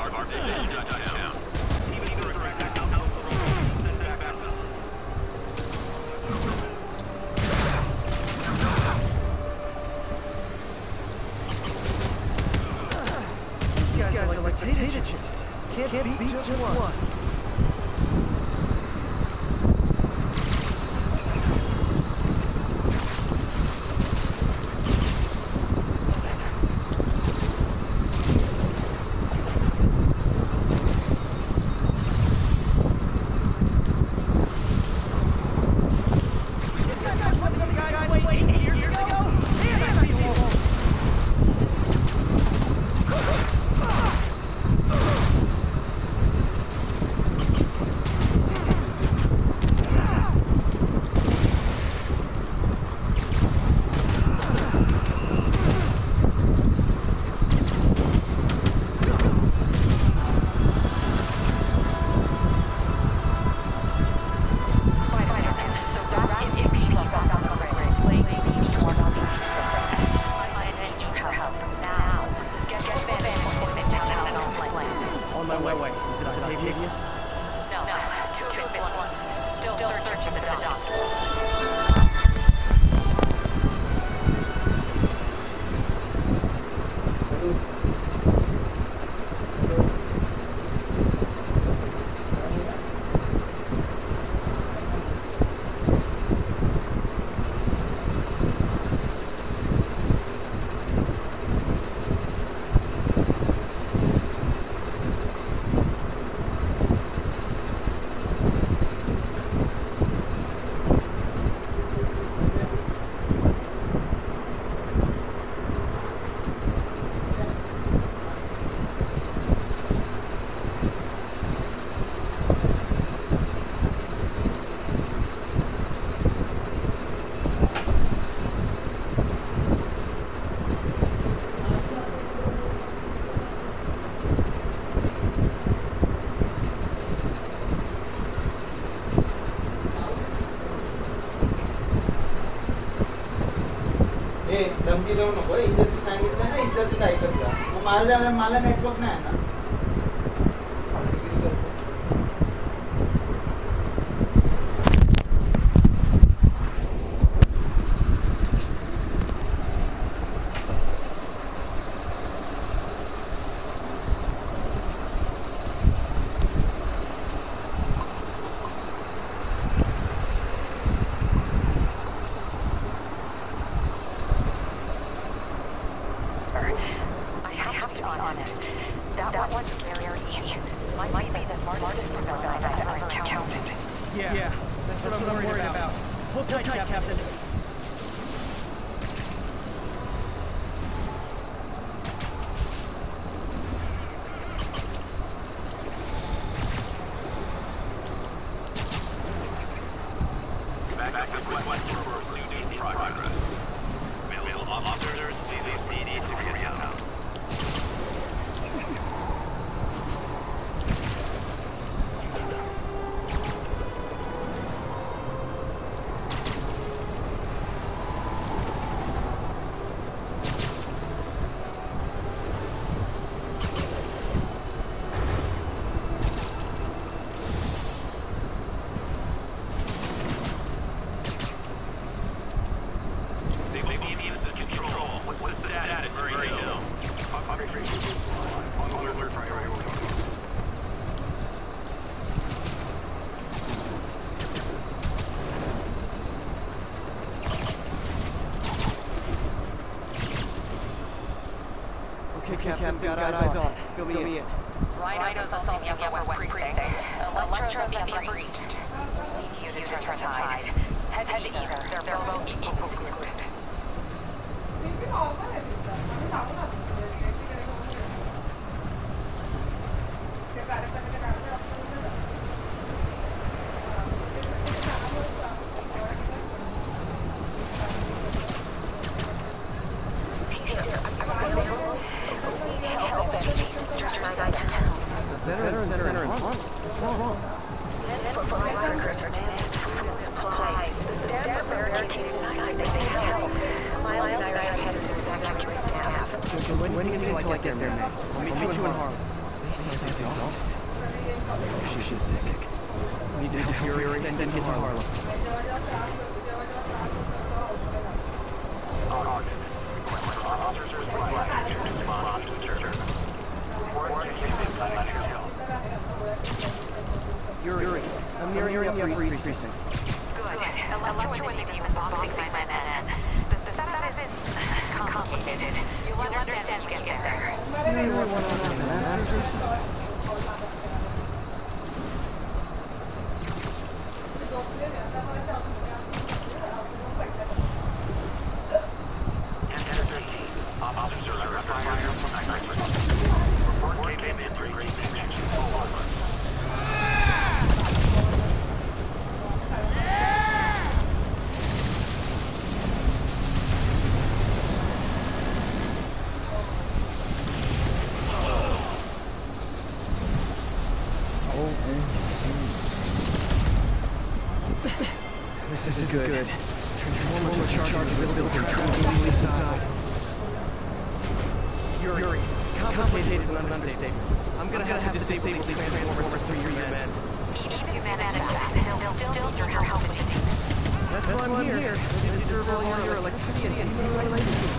These guys are like potato chips. Can't beat just one. धमकी देऊ नको इज्जती सांगितलं ना इज्जतीत ऐकत जा मग मला network नाही ना Captain, got eyes on. Fill me in. Rhino's assaulting the Upper West Precinct. Electra being breached. Need you to turn the tide. Head to either. They're both equally screwed. Veteran Center in Harlem. What's wrong? Supplies. The staff are barricaded inside. They need help. Miles and I are headed to evacuate staff. When do you think until I get there, man? I'll meet you in Harlem. sounds exhausted. She's sick. We need to help Fury, then get to Harlem. Yuri, I'm nearing the Upper East Precinct. Good. Electroenzyme is boxing my men. The setup isn't complicated. You'll understand when you get there. Maybe one on the Masters. This is good. Transformers are charging the building, trying to inside. Yuri, complicated is an understatement. I'm gonna have to disable these transformers for your men. Even if you manage that, they'll still need your help to take. That's why I'm here. To serve all your electricity and human.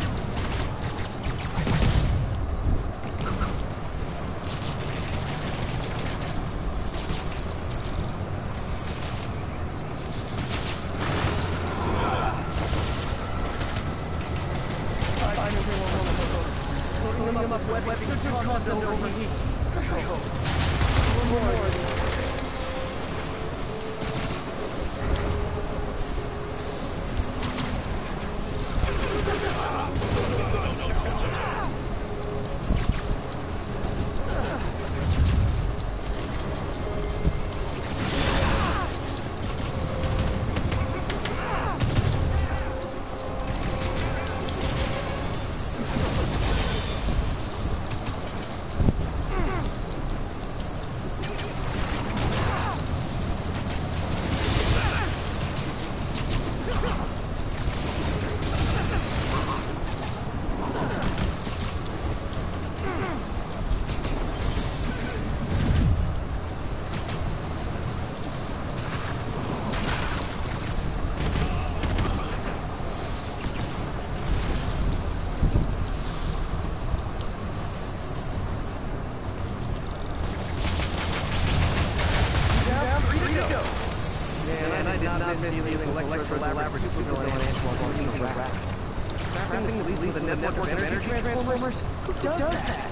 Trapping the least with a network of energy transformers? Who does that?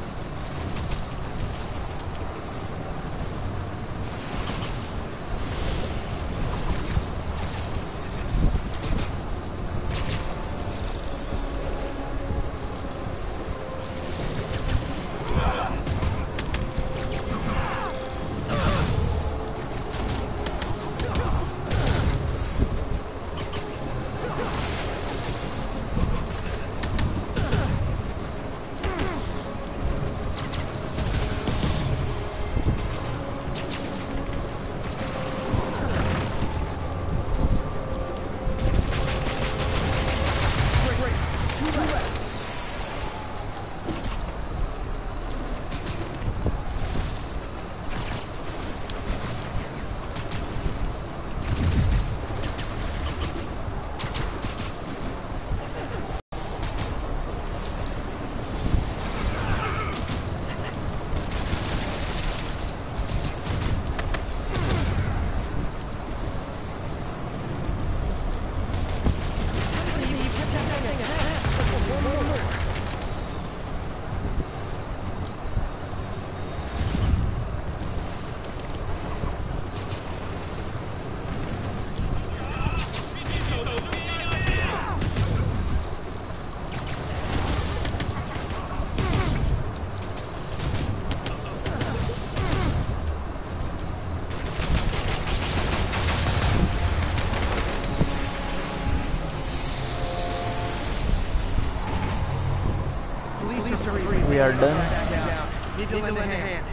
We are done. Need to lend a hand.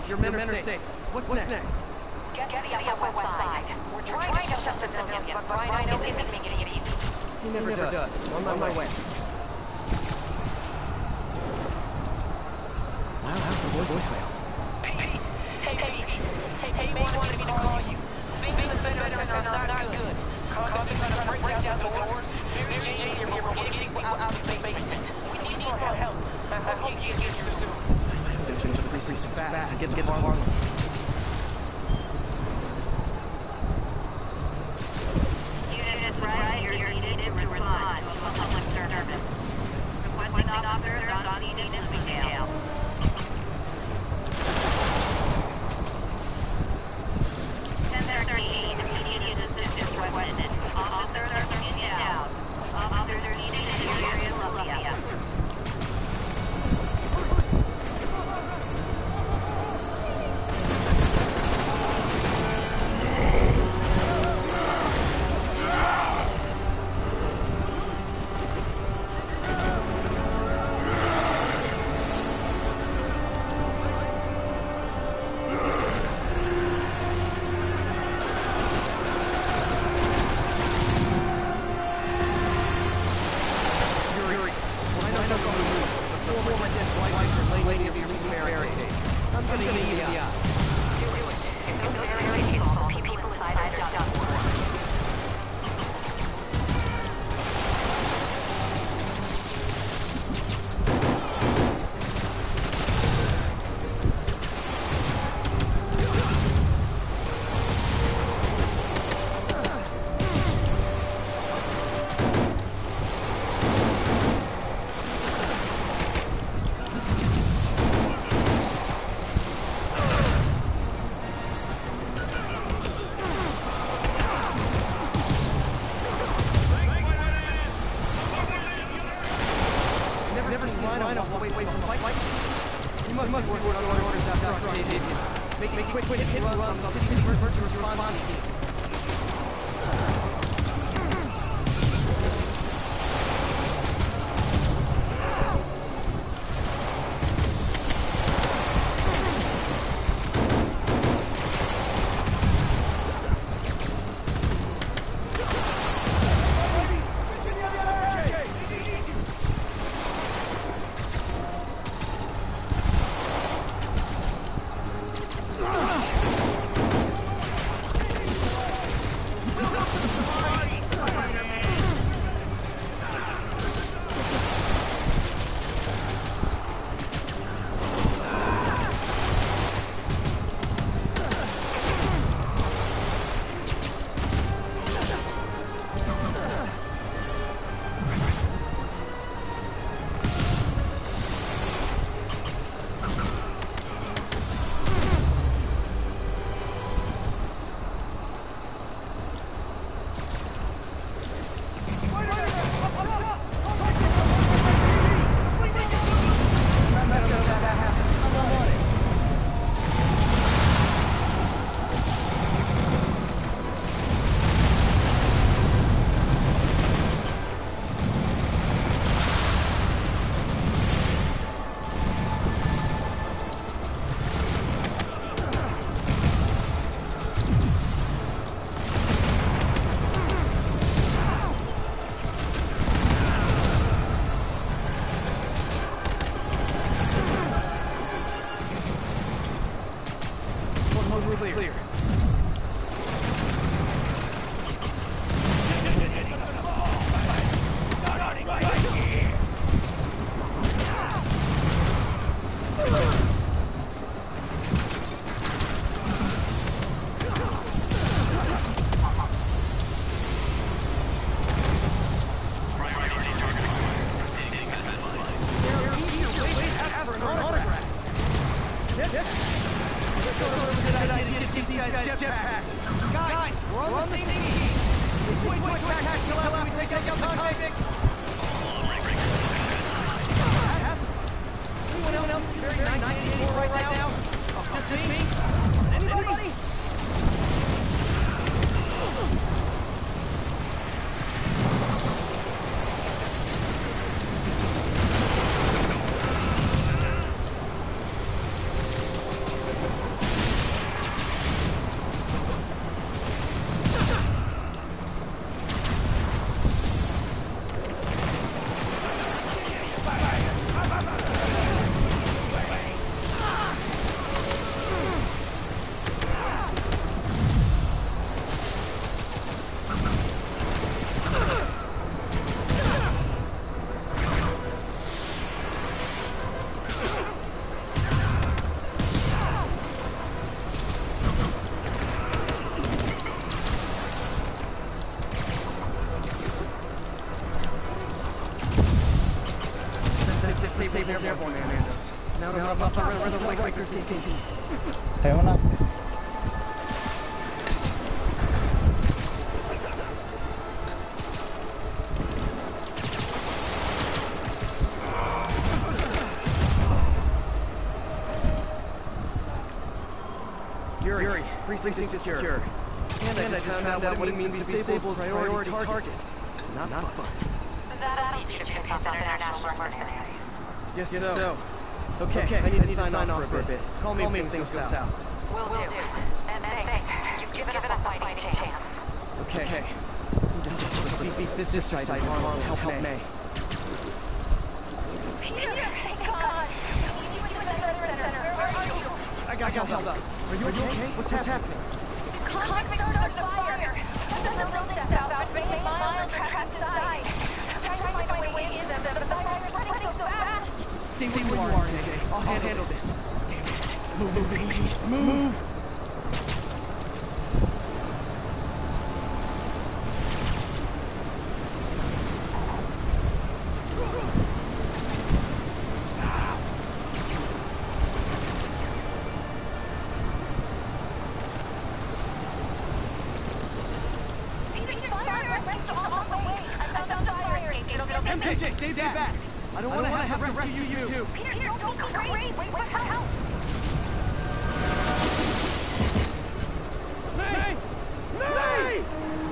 Your men are safe. What's next? Get to the upper west side. We're trying to shut civilians, but Rhino isn't making it easy. He never does. On my way. Wow, that's a voicemail. Hey, they wanted me to call you. Things have been not good. Causing us to break down the doors. There's Jay here. We're getting out of the basement. We need more help. I hope you get here soon. Gotta finish the precinct fast to get to Harlem. Units right here needed to respond to a public service. Requesting officers on scene in detail. Immediate assistance requested. Officers are pinned down. Officers are needed in the area of Lafayette. save those airborne commandos. Now to up around the white breakers these cases. ఏమన్నా Yuri, precinct secure. And I just found out what it means to be Sable's priority target. Not fun. That'll teach you to pick up international mercenaries. Guess so. Okay, I need to sign off for a bit. Call me if things go south. Will do. And thanks. You've given us a fighting chance. Okay. Beefy sister side in Harlem. Help me. Peter, thank God. We need you in the center. Where are you? I got held up. Are you okay? What's happening? Convicts started a fire. The building stepped out, but they miles trapped inside. I'm trying to find a way into them, but the fire is spreading so fast. Stay where you are, AJ. I'll handle this. Damn it. Move, AJ. Move! MJ, stay back! I don't want to have to rescue you too. Peter, don't go crazy. Wait for help. May! May!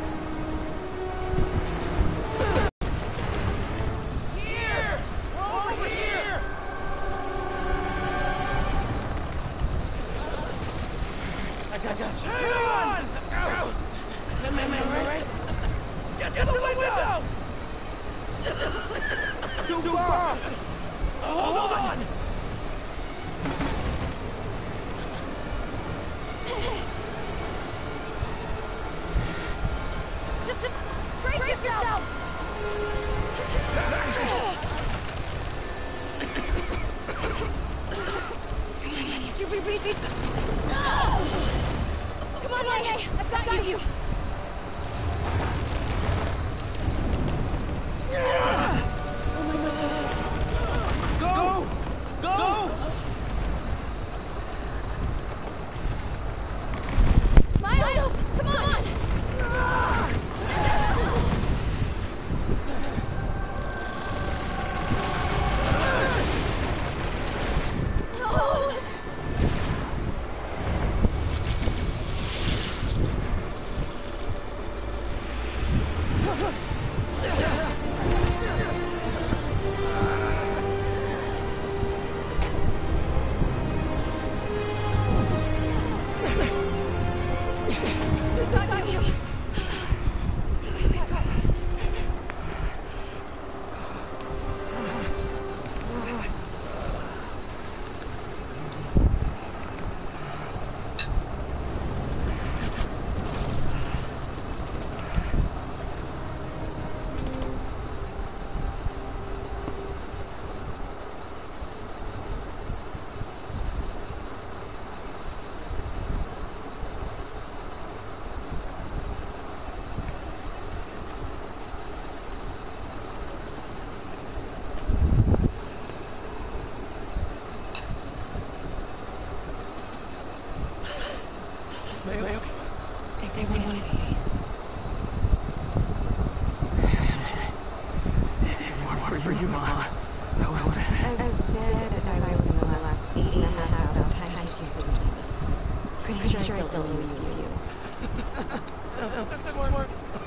Here! Over here! I got you. Hang on! May, right? Get to the window! It's too far! Hold on! Just brace yourself! You repeat it. Come on, May. I've got you. Go! Miles, come on! No! As dead as I wrote in the last 8,500 times you said me. Pretty sure I still believe you. That's smart.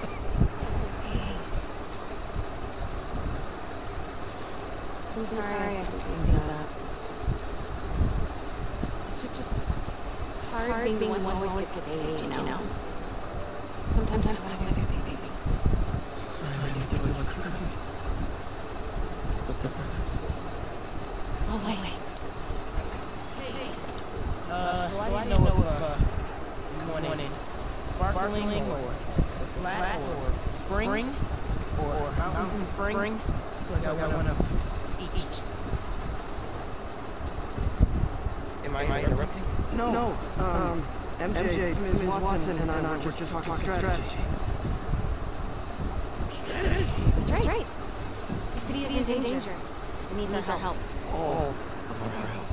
I'm sorry I screwed things up. It's just hard being the one who always gets saved, you know? Sometimes I gotta get saved. Oh, wait. So I didn't know if you wanted sparkling or flat or spring or mountain spring. So I got one of each. Am I interrupting? No. MJ, Ms. Watson, and I were just talking strategy. That's right. The city is in danger. He needs our help. All of our help.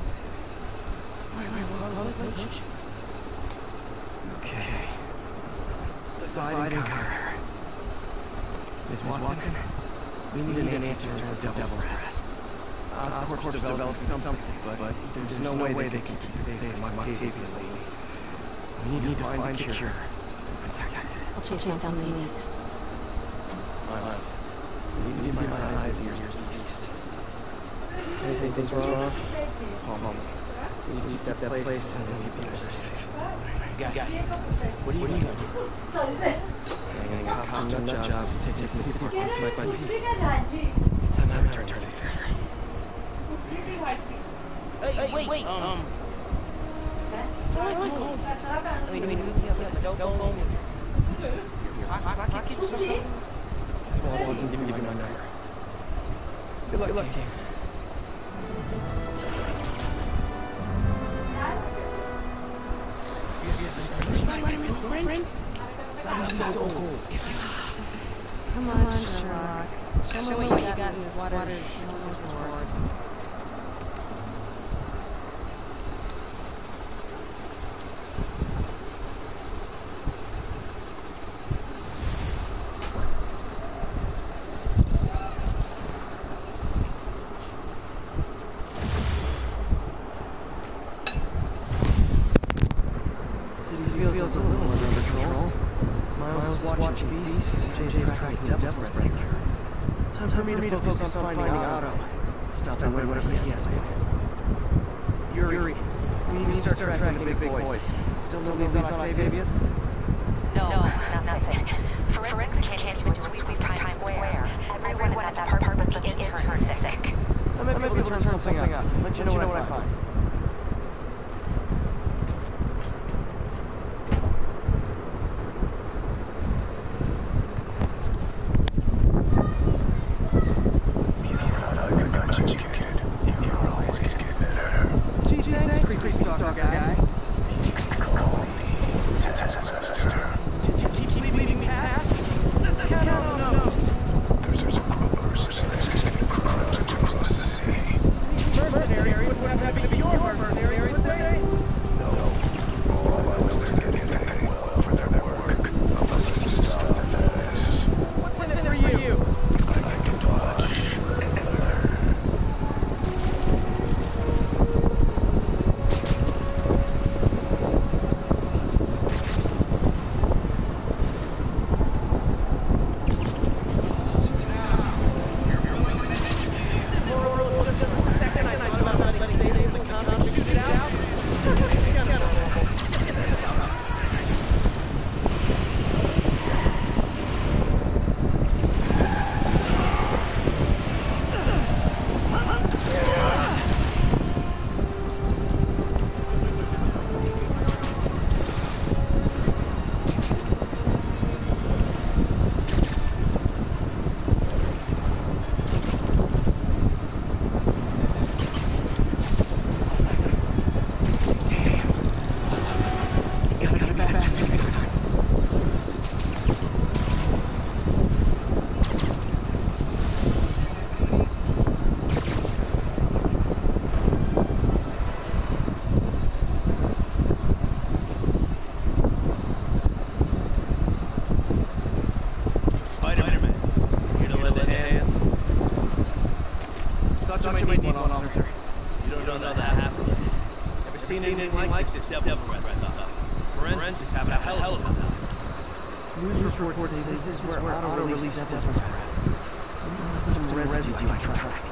Okay. Divide and conquer. Miss Watson, we need an answer for Devil's Breath. Oscorp's developed something, but there's no way they can save Octavius lately. We need to find the cure. Protect it. I'll chase down the leads. Miles, you need my eyes and ears east. Anything goes wrong, call me. We need to keep that place and we'll keep people safe. Got it. What are you doing? Hanging costume nut jobs, taking this piece by piece. Time to return to the fair. Hey, wait, I mean, you have a cell phone? I can get some. Watson, give me my number. Good luck, team. Spiderman's girlfriend? That was so old. Come on, Sherlock. Show me what you got in this water board. Feels a little under control. Miles is watching Feast, JJ's tracking Devil's Breath. Time for me to focus on finding Otto. Stop whatever he has planned. Yuri, we need to start tracking the big boys. Still no leads on Octavius? No, nothing. Forensics can't even sweep Times Square. Everyone in that department but the intern is sick. I might be able to turn something up. Let you know what I find. News reports say this is where Otto released Devil's Breath. We need some residue I can track.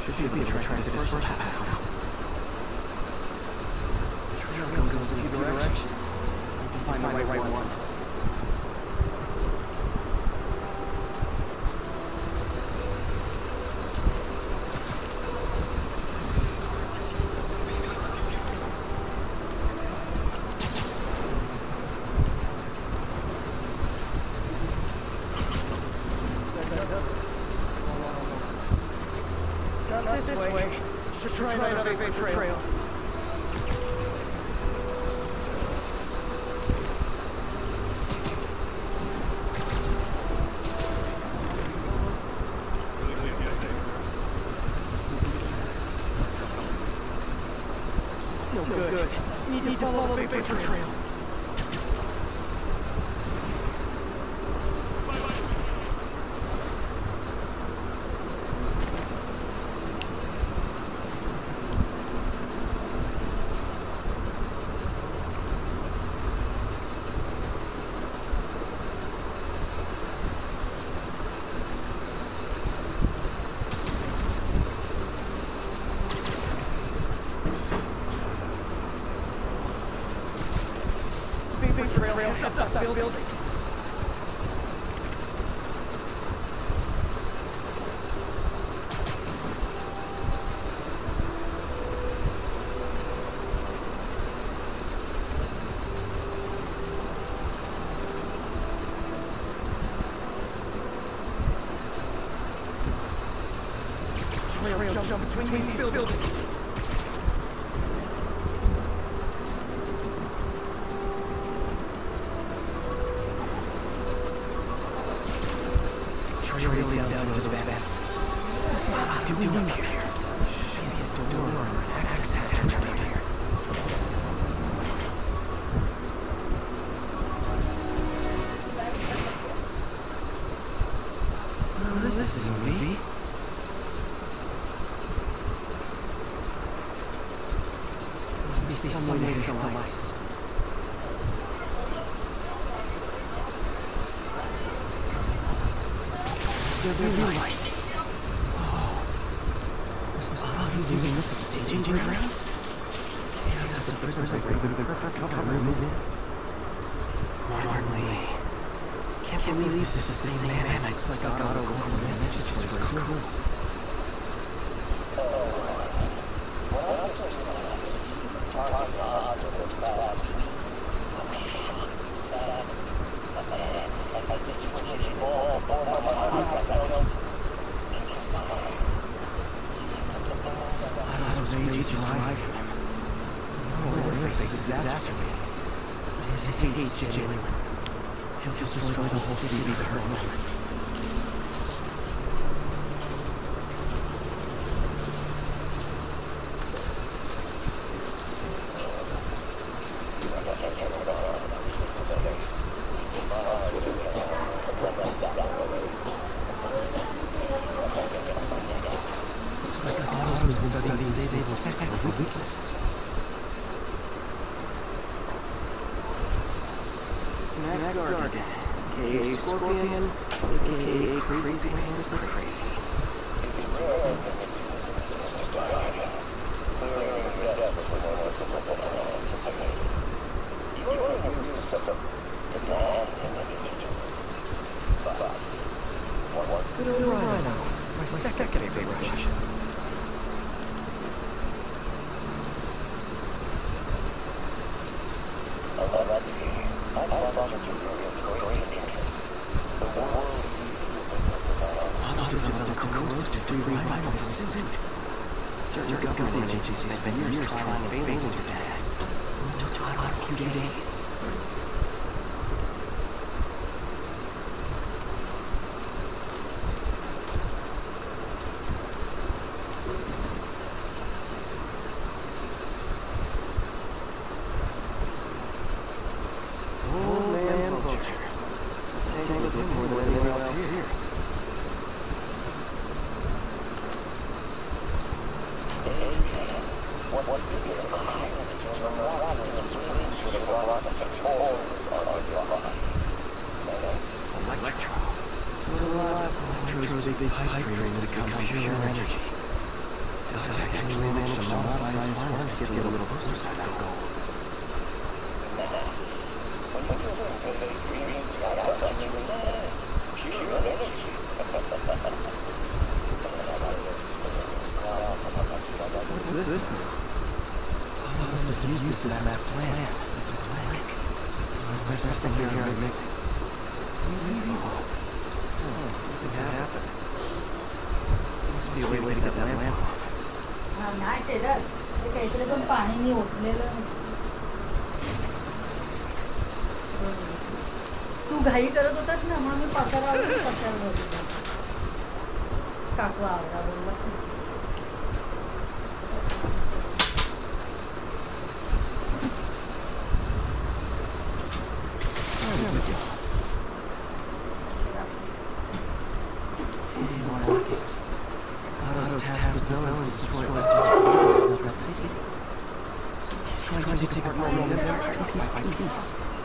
Should be able to track the dispersal path now. The trail goes in a few directions. Need to find the right one. This way. Should try another vapor trail. No good. Need to follow the vapor trail. Trail heads up that building. Trail jump between these buildings. Trail leads down to those vents. What's not doing up here? Should be a door or an access hatch around here. No, this isn't me. Must be some way to hit the lights. They're right. Oh. He's using this as a staging ground? Yeah, so the prisoners would have been perfect cover to move in. Martin Lee. Can't believe this is the same man that looks like Otto recording messages for his crew. Otto's rage is driving him. The interface is exacerbated. But his hate is genuine. He'll destroy the whole city with her moment. Looks like Otto's been studying Sable's technical weaknesses. Guard, aka Scorpion, aka Crazy Pants but Crazy. It's rare to die. Clearing the depths was more difficult than I anticipated. You are used to dying individuals. But what's the Rhino, my second favorite Russian. Let's see. I found you of great interest. The world Otto developed a corrosive free rhino for his suit. Certain government agencies spent years trying and failing to do that. It took Otto a few days. Electros are big pipe dreams that become pure energy. God actually managed to modify his harness to get a little closer to that goal. What's this? Oh, I must have used this map plan. It's blank. Unless there's something here I'm missing. What could happen? Must be a way to get that lamp on. नाही त्याच्यात ते काहीतरी पण पाणी ओतलेलं तू घाई करत होतास ना म्हणून मी पसारावर काकू आवडा बोललास ना Otto's tasked with villains to destroy Alex's the city. He's trying to take apart Norman's empire piece by piece.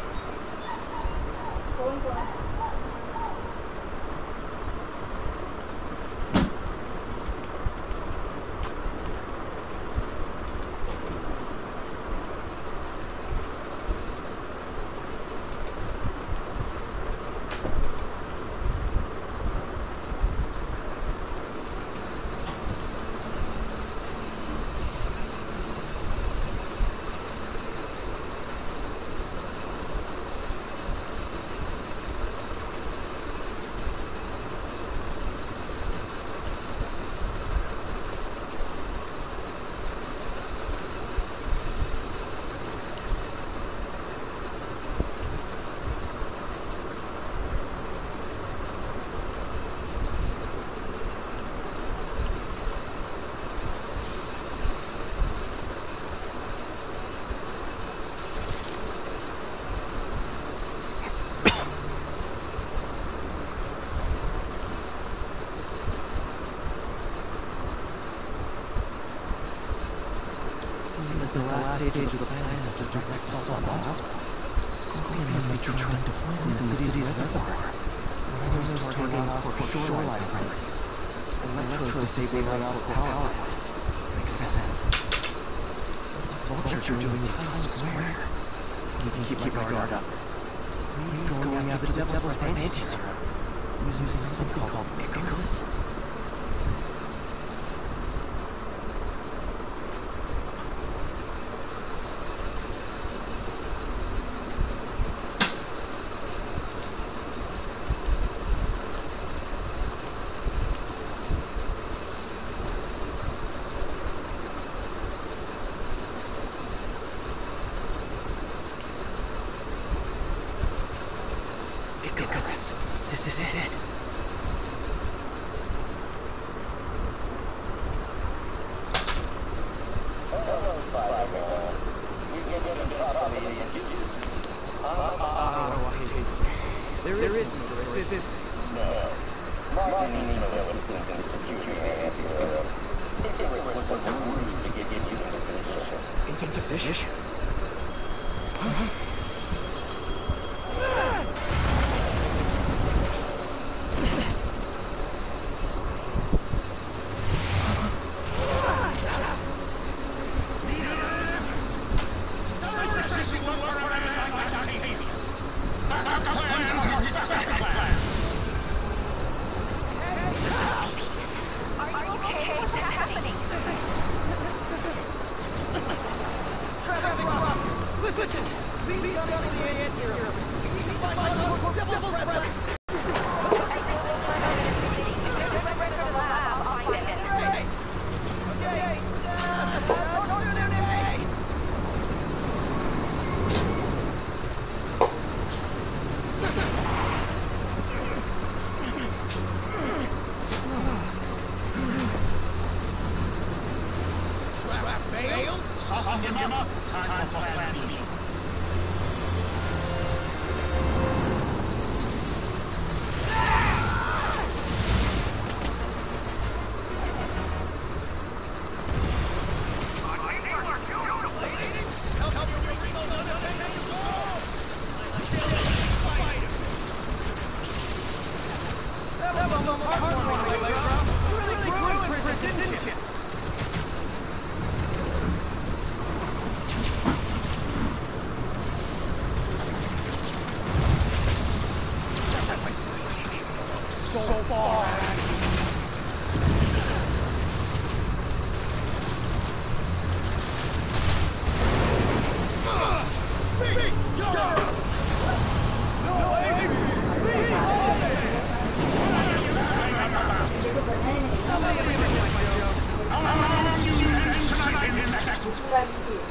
The last stage of the plan is to direct assault on Osborn. Scorpion must be trying to poison the city's reservoir. Rhinos targeting Oscorp's shoreline places. Electrodes disabling Oscorp power plants. Makes sense. What's Vulture doing in Times Square? I need to keep my guard up. He's going after the Devil's Breath anti-serum. Using something called Icarus? This is it. Hello, Spiderman. You get properly introduced. There is no Icarus. No. Martin needs no assistance to secure your anti-serum. Icarus was a ruse to get you into position. Into position? Listen! Please come to the answer! We need to find Oscorp Devil's Breath! Him up. Time for plan B. 出来自己。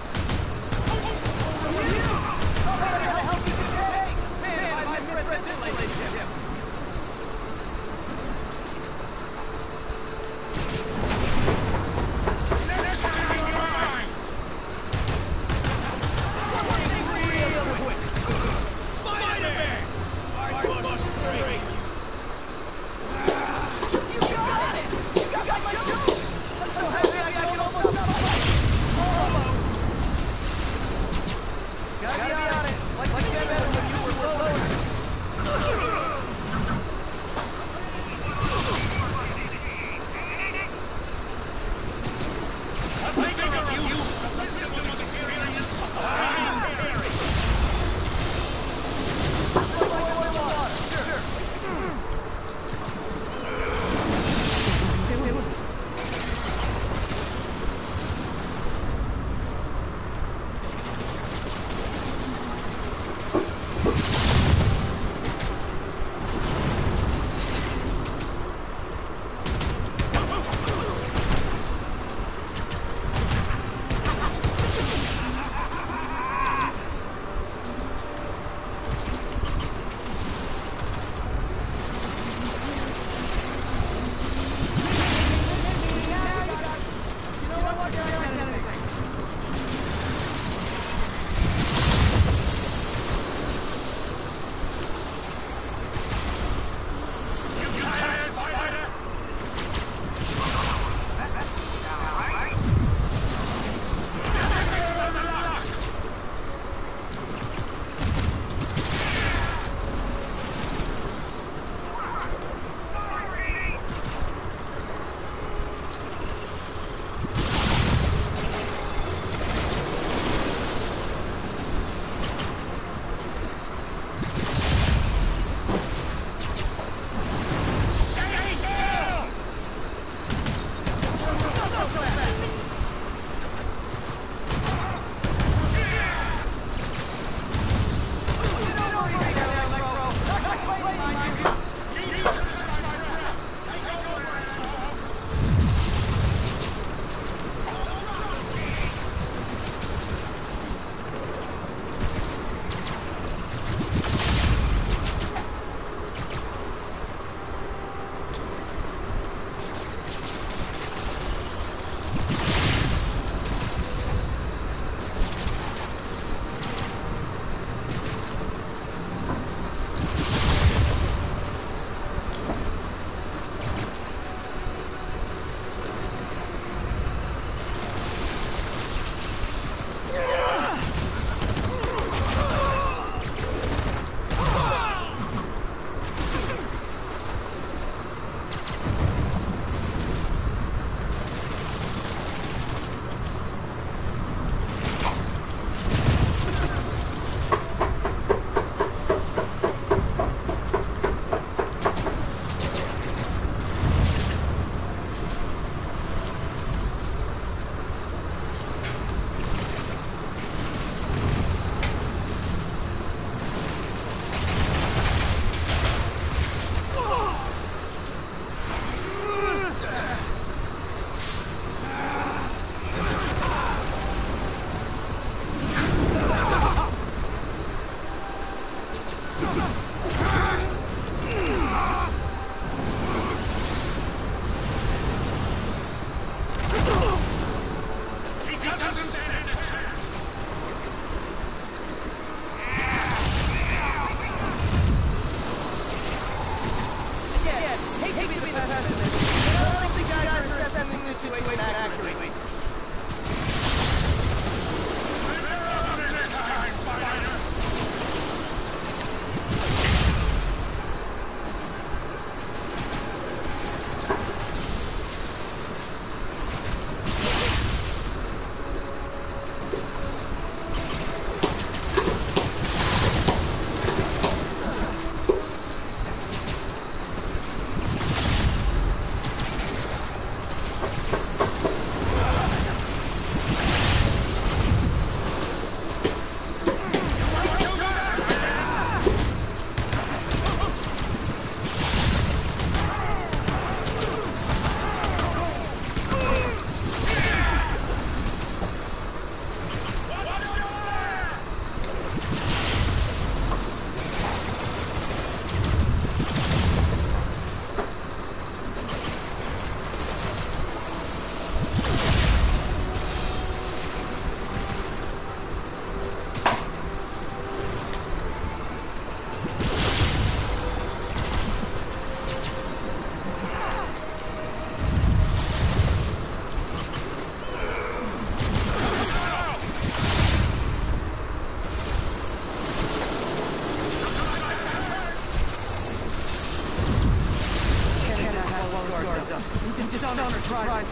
surprise.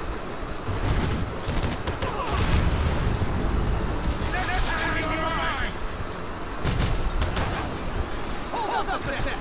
Hold up a sec.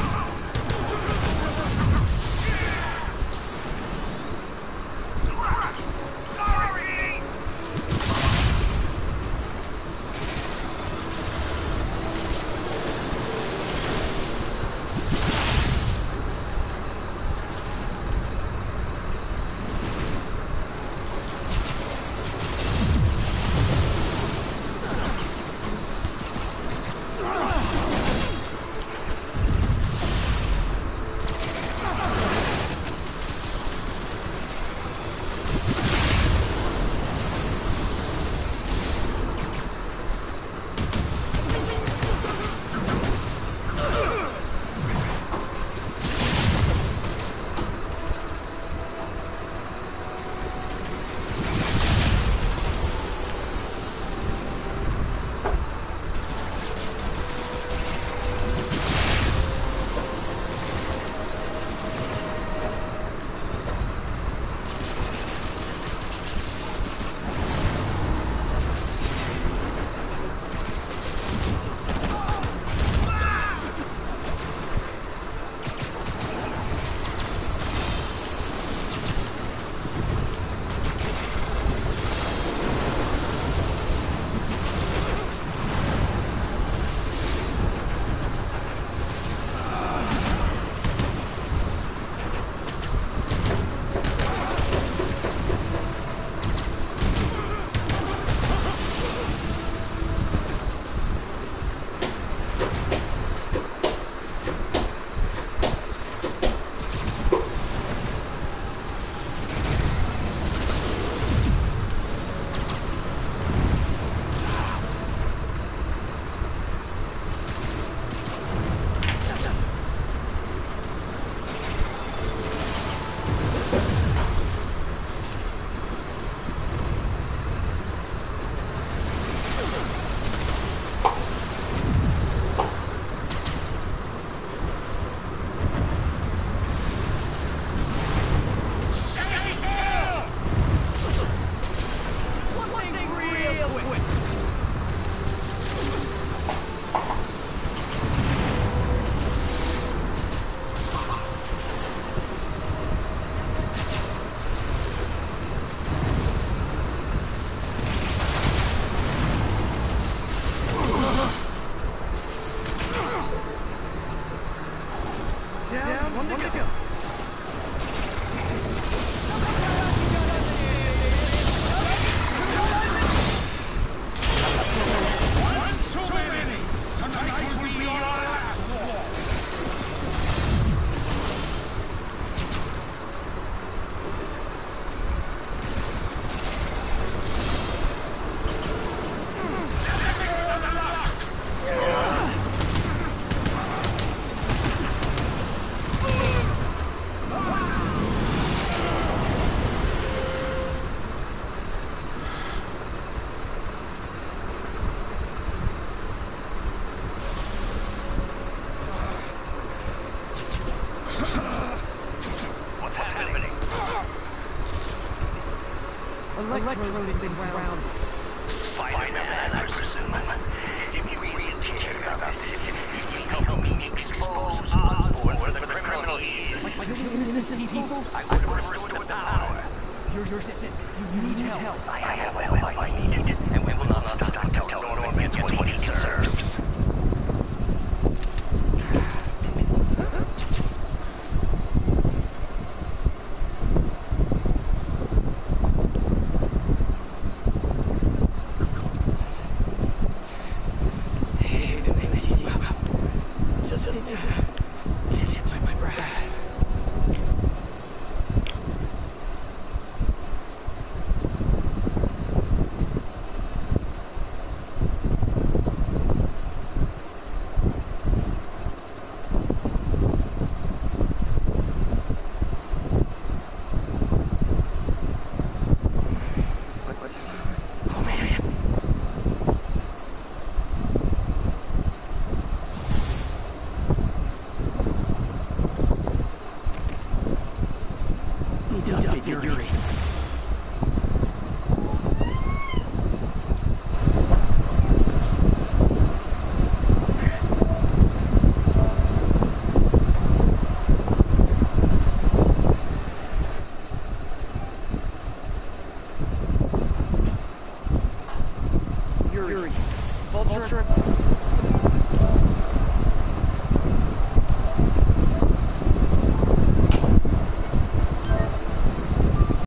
Electrodes been grounded. Spiderman, I presume. If you really care about this, you can help me expose Osborn where the criminal is. Like innocent people? I would have restored the power. You're sick. You need help. I have help I need it, and we will not stop until Norman gets what he deserves. Fury. Vulture.